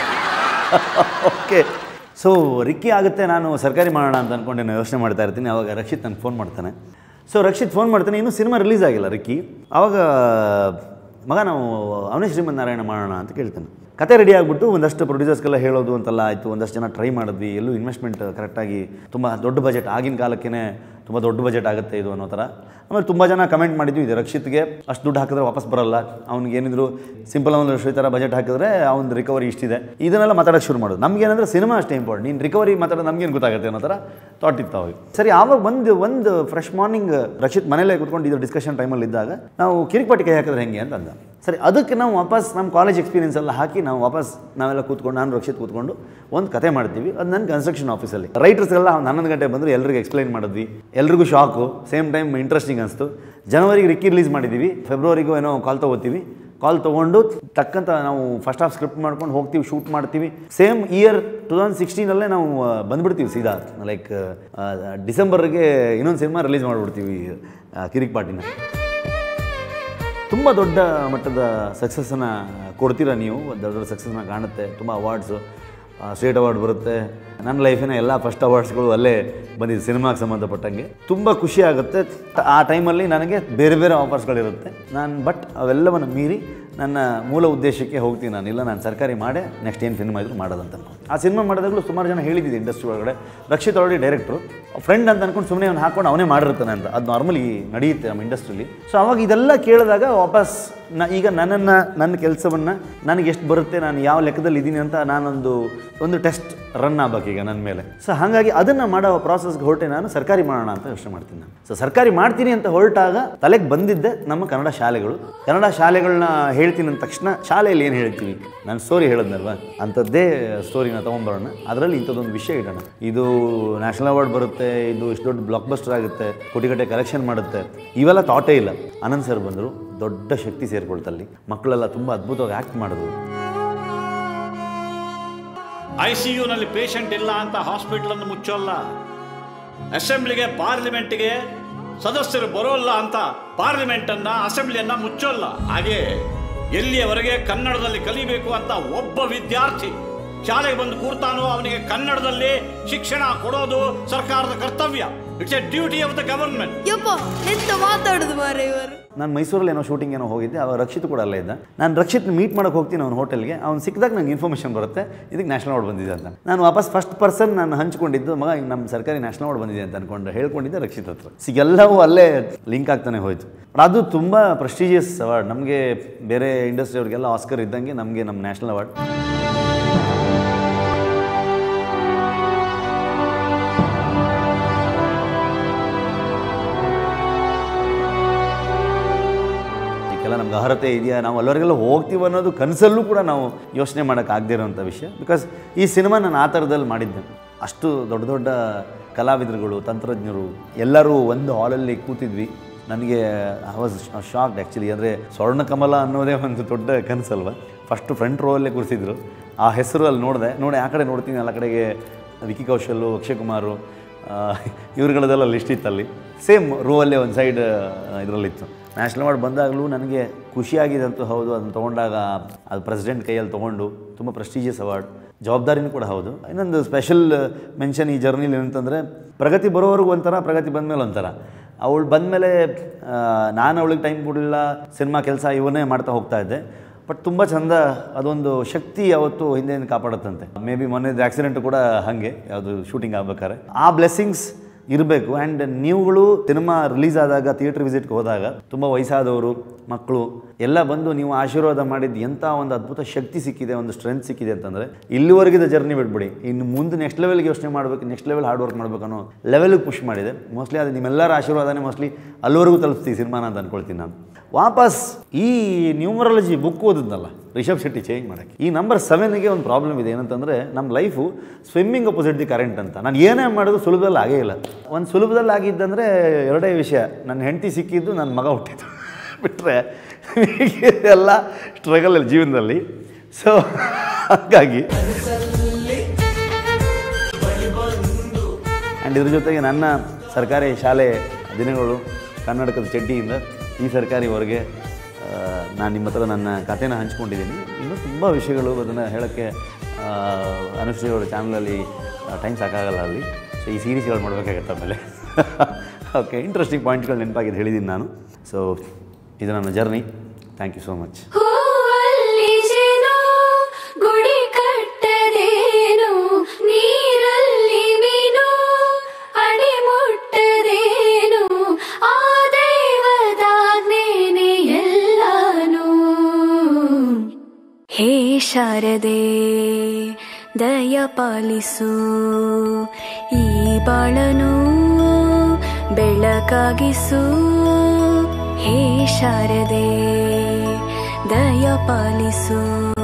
ಓಕೆ, ಸೊ ರಿಕ್ಕಿ ಆಗುತ್ತೆ, ನಾನು ಸರ್ಕಾರಿ ಮಾಡೋಣ ಅಂತ ಅಂದ್ಕೊಂಡು ನಾನು ಯೋಚನೆ ಮಾಡ್ತಾ ಇರ್ತೀನಿ. ಆವಾಗ ರಕ್ಷಿತ್ ನನಗೆ ಫೋನ್ ಮಾಡ್ತಾನೆ. ಸೊ ರಕ್ಷಿತ್ ಫೋನ್ ಮಾಡ್ತಾನೆ, ಇನ್ನೂ ಸಿನಿಮಾ ರಿಲೀಸ್ ಆಗಿಲ್ಲ ರಿಕ್ಕಿ. ಆವಾಗ ಮಗ ನಾವು ಅವನೇ ಶ್ರೀಮಂತ ನಾರಾಯಣ ಮಾಡೋಣ ಅಂತ ಕೇಳ್ತಾನೆ. ಕತೆ ರೆಡಿ ಆಗಿಬಿಟ್ಟು ಒಂದಷ್ಟು ಪ್ರೊಡ್ಯೂಸರ್ಸ್ಗೆಲ್ಲ ಹೇಳೋದು ಅಂತೆಲ್ಲ ಆಯಿತು. ಒಂದಷ್ಟು ಜನ ಟ್ರೈ ಮಾಡಿದ್ವಿ, ಎಲ್ಲೂ ಇನ್ವೆಸ್ಟ್ಮೆಂಟ್ ಕರೆಕ್ಟಾಗಿ ತುಂಬ ದೊಡ್ಡ ಬಜೆಟ್, ಆಗಿನ ಕಾಲಕ್ಕೇ ತುಂಬ ದೊಡ್ಡ ಬಜೆಟ್ ಆಗುತ್ತೆ ಇದು ಅನ್ನೋ ಥರ. ಆಮೇಲೆ ತುಂಬ ಜನ ಕಮೆಂಟ್ ಮಾಡಿದ್ವಿ, ಇದು ರಕ್ಷಿತ್ಗೆ ಅಷ್ಟು ದುಡ್ಡು ಹಾಕಿದ್ರೆ ವಾಪಸ್ ಬರಲ್ಲ, ಅವ್ನಿಗೆ ಏನಿದ್ರು ಸಿಂಪಲ್ ಒಂದು ಈ ಥರ ಬಜೆಟ್ ಹಾಕಿದ್ರೆ ಅವ್ನ ರಿಕವರಿ ಇಷ್ಟಿದೆ, ಇದನ್ನೆಲ್ಲ ಮಾತಾಡೋಕ್ಕೆ ಶುರು ಮಾಡೋದು. ನಮಗೇನಂದ್ರೆ ಸಿನಿಮಾ ಅಷ್ಟೇ ಇಂಪಾರ್ಟೆಂಟ್, ನೀನು ರಿಕವರಿ ಮಾತಾಡೋದು ನಮಗೇನು ಗೊತ್ತಾಗುತ್ತೆ ಅನ್ನೋ ಥರ ಥಾಟ್ ಇತ್ತು ಅವಾಗ. ಸರಿ, ಆವಾಗ ಒಂದು ಒಂದು ಫ್ರೆಶ್ ಮಾರ್ನಿಂಗ್ ರಕ್ಷಿತ್ ಮನೇಲೇ ಕೂತ್ಕೊಂಡು ಇದು ಡಿಸ್ಕಷನ್ ಟೈಮಲ್ಲಿ ಇದ್ದಾಗ ನಾವು ಕಿರಿಕ್ಪಾಟಿ ಕೈ ಹಾಕಿದ್ರೆ ಹೆಂಗೆ ಅಂತ ಅಂದ. ಸರಿ, ಅದಕ್ಕೆ ನಾವು ವಾಪಸ್ ನಮ್ಮ ಕಾಲೇಜ್ ಎಕ್ಸ್ಪೀರಿಯನ್ಸ್ ಎಲ್ಲ ಹಾಕಿ ನಾವು ವಾಪಸ್ ನಾವೆಲ್ಲ ಕೂತ್ಕೊಂಡು ನಾನು ರಕ್ಷಿತ್ ಕೂತ್ಕೊಂಡು ಒಂದು ಕತೆ ಮಾಡ್ತೀವಿ. ಅದು ನನ್ನ ಕನ್ಸ್ಟ್ರಕ್ಷನ್ ಆಫೀಸಲ್ಲಿ ರೈಟರ್ಸ್ ಎಲ್ಲ ಒಂದು ಹನ್ನೊಂದು ಗಂಟೆ ಬಂದರು, ಎಲ್ರಿಗೂ ಎಕ್ಸ್ಪ್ಲೈನ್ ಮಾಡಿದ್ವಿ, ಎಲ್ರಿಗೂ ಶಾಕು, ಸೇಮ್ ಟೈಮ್ ಇಂಟ್ರೆಸ್ಟಿಂಗ್ ಅನಿಸ್ತು. ಜನವರಿಗೆ ರಿಕ್ಕಿ ರಿಲೀಸ್ ಮಾಡಿದ್ದೀವಿ, ಫೆಬ್ರವರಿಗೂ ಏನೋ ಕಾಲ್ ತೊಗೋತೀವಿ. ಕಾಲ್ ತೊಗೊಂಡು ತಕ್ಕಂಥ ನಾವು ಫಸ್ಟ್ ಹಾಫ್ ಸ್ಕ್ರಿಪ್ಟ್ ಮಾಡ್ಕೊಂಡು ಹೋಗ್ತೀವಿ, ಶೂಟ್ ಮಾಡ್ತೀವಿ. ಸೇಮ್ ಇಯರ್ ಟೂ ತೌಸಂಡ್ ಸಿಕ್ಸ್ಟೀನಲ್ಲೇ ನಾವು ಬಂದುಬಿಡ್ತೀವಿ ಸೀದಾ, ಲೈಕ್ ಡಿಸೆಂಬರ್ಗೆ ಇನ್ನೊಂದು ಸಿನಿಮಾ ರಿಲೀಸ್ ಮಾಡಿಬಿಡ್ತೀವಿ ಕಿರಿಕ್ಪಾಟಿನ. ತುಂಬ ದೊಡ್ಡ ಮಟ್ಟದ ಸಕ್ಸಸ್ಸನ್ನು ಕೊಡ್ತೀರ ನೀವು, ದೊಡ್ಡ ದೊಡ್ಡ ಸಕ್ಸಸ್ನ ಕಾಣುತ್ತೆ, ತುಂಬ ಅವಾರ್ಡ್ಸು, ಸ್ಟೇಟ್ ಅವಾರ್ಡ್ ಬರುತ್ತೆ. ನನ್ನ ಲೈಫಿನ ಎಲ್ಲ ಫಸ್ಟ್ ಅವಾರ್ಡ್ಸ್ಗಳು ಅಲ್ಲೇ ಬಂದಿದ್ದು ಸಿನಿಮಾಗೆ ಸಂಬಂಧಪಟ್ಟಂಗೆ. ತುಂಬ ಖುಷಿ ಆಗುತ್ತೆ. ಆ ಟೈಮಲ್ಲಿ ನನಗೆ ಬೇರೆ ಬೇರೆ ಆಫರ್ಸ್ಗಳಿರುತ್ತೆ ನಾನು, ಬಟ್ ಅವೆಲ್ಲವನ್ನು ಮೀರಿ ನನ್ನ ಮೂಲ ಉದ್ದೇಶಕ್ಕೆ ಹೋಗ್ತೀನಿ ನಾನು. ಇಲ್ಲ, ನಾನು ಸರ್ಕಾರಿ ಮಾಡೇ ನೆಕ್ಸ್ಟ್ ಏನು ಸಿನಿಮಾ ಇದ್ರು ಮಾಡೋದಂತ ಅನ್ಕೊಂಡು ಆ ಸಿನಿಮಾ ಮಾಡಿದಾಗಲೂ ಸುಮಾರು ಜನ ಹೇಳಿದ್ದಿದೆ ಇಂಡಸ್ಟ್ರಿ ಒಳಗಡೆ, ರಕ್ಷಿತ್ ಆಲ್ರೆಡಿ ಡೈರೆಕ್ಟ್ರು, ಫ್ರೆಂಡ್ ಅಂತ ಅಂದ್ಕೊಂಡು ಸುಮ್ಮನೆ ಅವ್ನು ಹಾಕ್ಕೊಂಡು ಅವನೇ ಮಾಡಿರ್ತಾನೆ ಅಂತ. ಅದು ನಾರ್ಮಲಿ ನಡೆಯುತ್ತೆ ನಮ್ಮ ಇಂಡಸ್ಟ್ರಿಲಿ. ಸೊ ಅವಾಗ ಇದೆಲ್ಲ ಕೇಳಿದಾಗ ವಾಪಸ್ ನಾ ಈಗ ನನ್ನನ್ನು ನನ್ನ ಕೆಲಸವನ್ನು ನನಗೆ ಎಷ್ಟು ಬರುತ್ತೆ, ನಾನು ಯಾವ ಲೆಕ್ಕದಲ್ಲಿ ಇದ್ದೀನಿ ಅಂತ ನಾನೊಂದು ಒಂದು ಟೆಸ್ಟ್ ರನ್ ಆಗ್ಬೇಕು ಈಗ ನನ್ನ ಮೇಲೆ. ಸೊ ಹಾಗಾಗಿ ಅದನ್ನು ಮಾಡೋ ಪ್ರಾಸೆಸ್ಗೆ ಹೊರಟೆ ನಾನು ಸರ್ಕಾರಿ ಮಾಡೋಣ ಅಂತ ಯೋಚನೆ ಮಾಡ್ತೀನಿ ನಾನು. ಸೊ ಸರ್ಕಾರಿ ಮಾಡ್ತೀನಿ ಅಂತ ಹೊರಟಾಗ ತಲೆಗೆ ಬಂದಿದ್ದೆ ನಮ್ಮ ಕನ್ನಡ ಶಾಲೆಗಳು. ಕನ್ನಡ ಶಾಲೆಗಳನ್ನ ಹೇಳ್ತೀನಿ ಅಂದ ತಕ್ಷಣ ಶಾಲೆಯಲ್ಲಿ ಏನು ಹೇಳ್ತೀವಿ, ನಾನು ಸ್ಟೋರಿ ಹೇಳೋದ್ನಲ್ವ, ಅಂಥದ್ದೇ ಸ್ಟೋರಿನ ತೊಗೊಂಬರೋಣ, ಅದರಲ್ಲಿ ಇಂಥದ್ದೊಂದು ವಿಷಯ ಇಡೋಣ, ಇದು ನ್ಯಾಷನಲ್ ಅವಾರ್ಡ್ ಬರುತ್ತೆ, ಇದು ಇಷ್ಟು ದೊಡ್ಡ ಬ್ಲಾಕ್ ಬಸ್ಟರ್ ಆಗುತ್ತೆ, ಕೋಟಿಗಟ್ಟೆ ಕಲೆಕ್ಷನ್ ಮಾಡುತ್ತೆ, ಇವೆಲ್ಲ ಥಾಟೇ ಇಲ್ಲ. ಆನಂದ್ ಸರ್ ಬಂದರು, ದೊಡ್ಡ ಶಕ್ತಿ ಸೇರ್ಕೊಳ್ತಲ್ಲಿ, ಮಕ್ಕಳೆಲ್ಲ ತುಂಬ ಅದ್ಭುತವಾಗಿ ಆ್ಯಕ್ಟ್ ಮಾಡಿದ್ರು. ಐ ಸಿ ಯುನಲ್ಲಿ ಪೇಷಂಟ್ ಇಲ್ಲ ಅಂತ ಹಾಸ್ಪಿಟಲನ್ನು ಮುಚ್ಚೋಲ್ಲ, ಅಸೆಂಬ್ಲಿಗೆ ಪಾರ್ಲಿಮೆಂಟ್ಗೆ ಸದಸ್ಯರು ಬರೋಲ್ಲ ಅಂತ ಪಾರ್ಲಿಮೆಂಟನ್ನು ಅಸೆಂಬ್ಲಿಯನ್ನು ಮುಚ್ಚೋಲ್ಲ. ಹಾಗೆ ಎಲ್ಲಿಯವರೆಗೆ ಕನ್ನಡದಲ್ಲಿ ಕಲಿಬೇಕು ಅಂತ ಒಬ್ಬ ವಿದ್ಯಾರ್ಥಿ ಶಾಲೆಗೆ ಬಂದು ಕೂರ್ತಾನೋ ಅವನಿಗೆ ಕನ್ನಡದಲ್ಲಿ ಶಿಕ್ಷಣ ಕೊಡೋದು ಸರ್ಕಾರದ ಕರ್ತವ್ಯ. It's a duty of the government. ಯಪ್ಪ ಎಂತ ಮಾತಾಡುದು ಮಾರೆ ಇವರು. ನಾನು ಮೈಸೂರಲ್ಲಿ ಏನೋ ಶೂಟಿಂಗ್ ಏನೋ ಹೋಗಿದ್ದೆ, ಅವಾಗ ರಕ್ಷಿತ್ ಕೂಡ ಅಲ್ಲೇ ಇದ್ದ. ನಾನು ರಕ್ಷಿತ್ ಮೀಟ್ ಮಾಡೋಕೆ ಹೋಗ್ತೀನಿ ಅವ್ನ ಹೋಟೆಲ್ಗೆ. ಅವ್ನು ಸಿಕ್ಕಿದಾಗ ನಂಗೆ ಇನ್ಫಾರ್ಮೇಷನ್ ಬರುತ್ತೆ ಇದಕ್ಕೆ ನ್ಯಾಷನಲ್ ಅವಾರ್ಡ್ ಬಂದಿದೆ ಅಂತ. ನಾನು ವಾಪಸ್ ಫಸ್ಟ್ ಪರ್ಸನ್ ನಾನು ಹಂಚ್ಕೊಂಡಿದ್ದು ಮಗ ಹಿಂಗೆ ನಮ್ಮ ಸರ್ಕಾರಿ ನ್ಯಾಷನಲ್ ಅವಾರ್ಡ್ ಬಂದಿದೆ ಅಂತ ಅನ್ಕೊಂಡು ಹೇಳ್ಕೊಂಡಿದ್ದೆ ರಕ್ಷಿತ್ ಹತ್ರ. ಸಿಗೆಲ್ಲವೂ ಅಲ್ಲೇ ಲಿಂಕ್ ಆಗ್ತಾನೆ ಹೋಯ್ತು. ಅದು ತುಂಬ ಪ್ರೆಸ್ಟೀಜಿಯಸ್ ಅವಾರ್ಡ್. ನಮಗೆ ಬೇರೆ ಇಂಡಸ್ಟ್ರಿ ಅವ್ರಿಗೆಲ್ಲ ಆಸ್ಕರ್ ಇದ್ದಂಗೆ ನಮಗೆ ನಮ್ಮ ನ್ಯಾಷನಲ್ ಅವಾರ್ಡ್. ನಮ್ಗೆ ಅರ್ಹತೆ ಇದೆಯಾ, ನಾವು ಅಲ್ಲವರೆಗೆಲ್ಲ ಹೋಗ್ತೀವಿ ಅನ್ನೋದು ಕನಸಲ್ಲೂ ಕೂಡ ನಾವು ಯೋಚನೆ ಮಾಡೋಕ್ಕಾಗದೇ ಇರೋಂಥ ವಿಷಯ. ಬಿಕಾಸ್ ಈ ಸಿನಿಮಾ ನಾನು ಆ ಥರದಲ್ಲಿ ಮಾಡಿದ್ದೆ. ಅಷ್ಟು ದೊಡ್ಡ ದೊಡ್ಡ ಕಲಾವಿದರುಗಳು, ತಂತ್ರಜ್ಞರು ಎಲ್ಲರೂ ಒಂದು ಹಾಲಲ್ಲಿ ಕೂತಿದ್ವಿ. ನನಗೆ ಐ ವಾಸ್ ಶಾಕ್ಡ್ ಆ್ಯಕ್ಚುಲಿ. ಅಂದರೆ ಸ್ವರ್ಣಕಮಲ ಅನ್ನೋದೇ ಒಂದು ದೊಡ್ಡ ಕನಸಲ್ವ. ಫಸ್ಟು ಫ್ರಂಟ್ ರೋ ಅಲ್ಲೇ ಕೂರಿಸಿದ್ರು. ಆ ಹೆಸರು ಅಲ್ಲಿ ನೋಡಿದೆ. ನೋಡಿ ಆ ಕಡೆ ನೋಡ್ತೀನಿ, ಎಲ್ಲ ಕಡೆಗೆ ವಿಕಿ ಕೌಶಲ್, ಅಕ್ಷಯ್ ಕುಮಾರು, ಇವ್ರುಗಳದೆಲ್ಲ ಲಿಸ್ಟ್ ಇತ್ತಲ್ಲಿ. ಸೇಮ್ ರೋ ಅಲ್ಲೇ ಒಂದು ಸೈಡ್ ಇದರಲ್ಲಿತ್ತು. ನ್ಯಾಷನಲ್ ಅವಾರ್ಡ್ ಬಂದಾಗಲೂ ನನಗೆ ಖುಷಿಯಾಗಿದೆ ಅಂತೂ ಹೌದು. ಅದನ್ನು ತೊಗೊಂಡಾಗ ಅದು ಪ್ರೆಸಿಡೆಂಟ್ ಕೈಯಲ್ಲಿ ತೊಗೊಂಡು ತುಂಬ ಪ್ರೆಸ್ಟೀಜಿಯಸ್ ಅವಾರ್ಡ್, ಜವಾಬ್ದಾರಿನೂ ಕೂಡ ಹೌದು. ಇನ್ನೊಂದು ಸ್ಪೆಷಲ್ ಮೆನ್ಷನ್ ಈ ಜರ್ನಿಲಿ ಏನಂತಂದರೆ, ಪ್ರಗತಿ ಬರೋವರೆಗೂ ಒಂಥರ, ಪ್ರಗತಿ ಬಂದಮೇಲೆ ಒಂಥರ. ಅವಳು ಬಂದಮೇಲೆ ನಾನು ಅವಳಿಗೆ ಟೈಮ್ ಕೊಡಲಿಲ್ಲ, ಸಿನಿಮಾ ಕೆಲಸ ಇವನ್ನೇ ಮಾಡ್ತಾ ಹೋಗ್ತಾ ಇದ್ದೆ. ಬಟ್ ತುಂಬ ಚಂದ, ಅದೊಂದು ಶಕ್ತಿ ಯಾವತ್ತು ಹಿಂದೆ ಕಾಪಾಡುತ್ತಂತೆ. ಮೇ ಬಿ ಮೊನ್ನೆದು ಆ್ಯಕ್ಸಿಡೆಂಟು ಕೂಡ ಹಾಗೆ, ಯಾವುದು ಶೂಟಿಂಗ್ ಆಗ್ಬೇಕಾದ್ರೆ. ಆ ಬ್ಲೆಸ್ಸಿಂಗ್ಸ್ ಇರಬೇಕು. ಆ್ಯಂಡ್ ನೀವುಗಳು ಸಿನಿಮಾ ರಿಲೀಸ್ ಆದಾಗ ಥಿಯೇಟ್ರ್ ವಿಸಿಟ್ಗೆ ಹೋದಾಗ ತುಂಬ ವಯಸ್ಸಾದವರು, ಮಕ್ಕಳು ಎಲ್ಲ ಬಂದು ನೀವು ಆಶೀರ್ವಾದ ಮಾಡಿದ್ದು ಎಂಥ ಒಂದು ಅದ್ಭುತ ಶಕ್ತಿ ಸಿಕ್ಕಿದೆ, ಒಂದು ಸ್ಟ್ರೆಂತ್ ಸಿಕ್ಕಿದೆ ಅಂತಂದರೆ, ಇಲ್ಲಿವರೆಗಿದ ಜರ್ನಿ ಬಿಟ್ಬಿಡಿ, ಇನ್ನು ಮುಂದೆ ನೆಕ್ಸ್ಟ್ ಲೆವೆಲ್ಗೆ ಯೋಚನೆ ಮಾಡಬೇಕು, ನೆಕ್ಸ್ಟ್ ಲೆವೆಲ್ ಹಾರ್ಡ್ ವರ್ಕ್ ಮಾಡಬೇಕು ಅನ್ನೋ ಲೆವೆಲ್ಗೆ ಪುಷ್ ಮಾಡಿದೆ. ಮೋಸ್ಟ್ಲಿ ಅದು ನಿಮ್ಮೆಲ್ಲರ ಆಶೀರ್ವಾದನೇ ಮೋಸ್ಟ್ಲಿ ಅಲ್ಲಿವರೆಗೂ ತಲುಪಿಸ್ತೀವಿ ಸಿನಿಮಾನ ಅಂತ ಅಂದ್ಕೊಳ್ತೀನಿ ನಾನು. ವಾಪಸ್ ಈ ನ್ಯೂಮರಾಲಜಿ ಬುಕ್ ಓದಿದ್ನಲ್ಲ ರಿಷಬ್ ಶೆಟ್ಟಿ ಚೇಂಜ್ ಮಾಡೋಕ್ಕೆ, ಈ ನಂಬರ್ ಸೆವೆನ್ಗೆ ಒಂದು ಪ್ರಾಬ್ಲಮ್ ಇದೆ. ಏನಂತಂದರೆ, ನಮ್ಮ life swimming opposite the current ಅಂತ. ನಾನು ಏನೇ ಮಾಡೋದು ಸುಲಭದಲ್ಲಿ ಆಗೇ ಇಲ್ಲ. ಒಂದು ಸುಲಭದಲ್ಲಿ ಆಗಿದ್ದಂದರೆ ಎರಡೇ ವಿಷಯ, ನನ್ನ ಹೆಂಡತಿ ಸಿಕ್ಕಿದ್ದು, ನನ್ನ ಮಗ ಹುಟ್ಟಿದ್ದು. ಬಿಟ್ಟರೆ ಎಲ್ಲ ಸ್ಟ್ರಗಲ್ ಜೀವನದಲ್ಲಿ. ಸೊ ಹಾಗಾಗಿ ಆ್ಯಂಡ್ ಇದ್ರ ಜೊತೆಗೆ ನನ್ನ ಸರ್ಕಾರಿ ಶಾಲೆ ದಿನಗಳು, ಕರ್ನಾಟಕದ ಚಡ್ಡಿಯಿಂದ ಈ ಸರ್ಕಾರಿವರೆಗೆ ನಾನು ನಿಮ್ಮ ಹತ್ರ ನನ್ನ ಕಥೆನ ಹಂಚ್ಕೊಂಡಿದ್ದೀನಿ. ಇನ್ನೂ ತುಂಬ ವಿಷಯಗಳು, ಅದನ್ನು ಹೇಳೋಕ್ಕೆ ಅನುಶ್ರೀ ಅವರ ಚಾನಲಲ್ಲಿ ಟೈಮ್ ಸಾಕಾಗಲ್ಲ ಅಲ್ಲಿ. ಸೊ ಈ ಸೀರೀಸ್ಗಳು ಮಾಡಬೇಕಾಗತ್ತೆ ಆಮೇಲೆ. ಓಕೆ, ಇಂಟ್ರೆಸ್ಟಿಂಗ್ ಪಾಯಿಂಟ್ಗಳು ನೆನಪಾಗಿದ್ದು ಹೇಳಿದ್ದೀನಿ ನಾನು. ಸೊ ಇದು ನನ್ನ journey. Thank you so much. Hey ಶಾರದೆ ದಯ ಪಾಲಿಸು, ಈ ಬಾಳನು ಬೆಳಕಾಗಿಸು. ಹೇ ಶಾರದೆ ದಯ ಪಾಲಿಸು.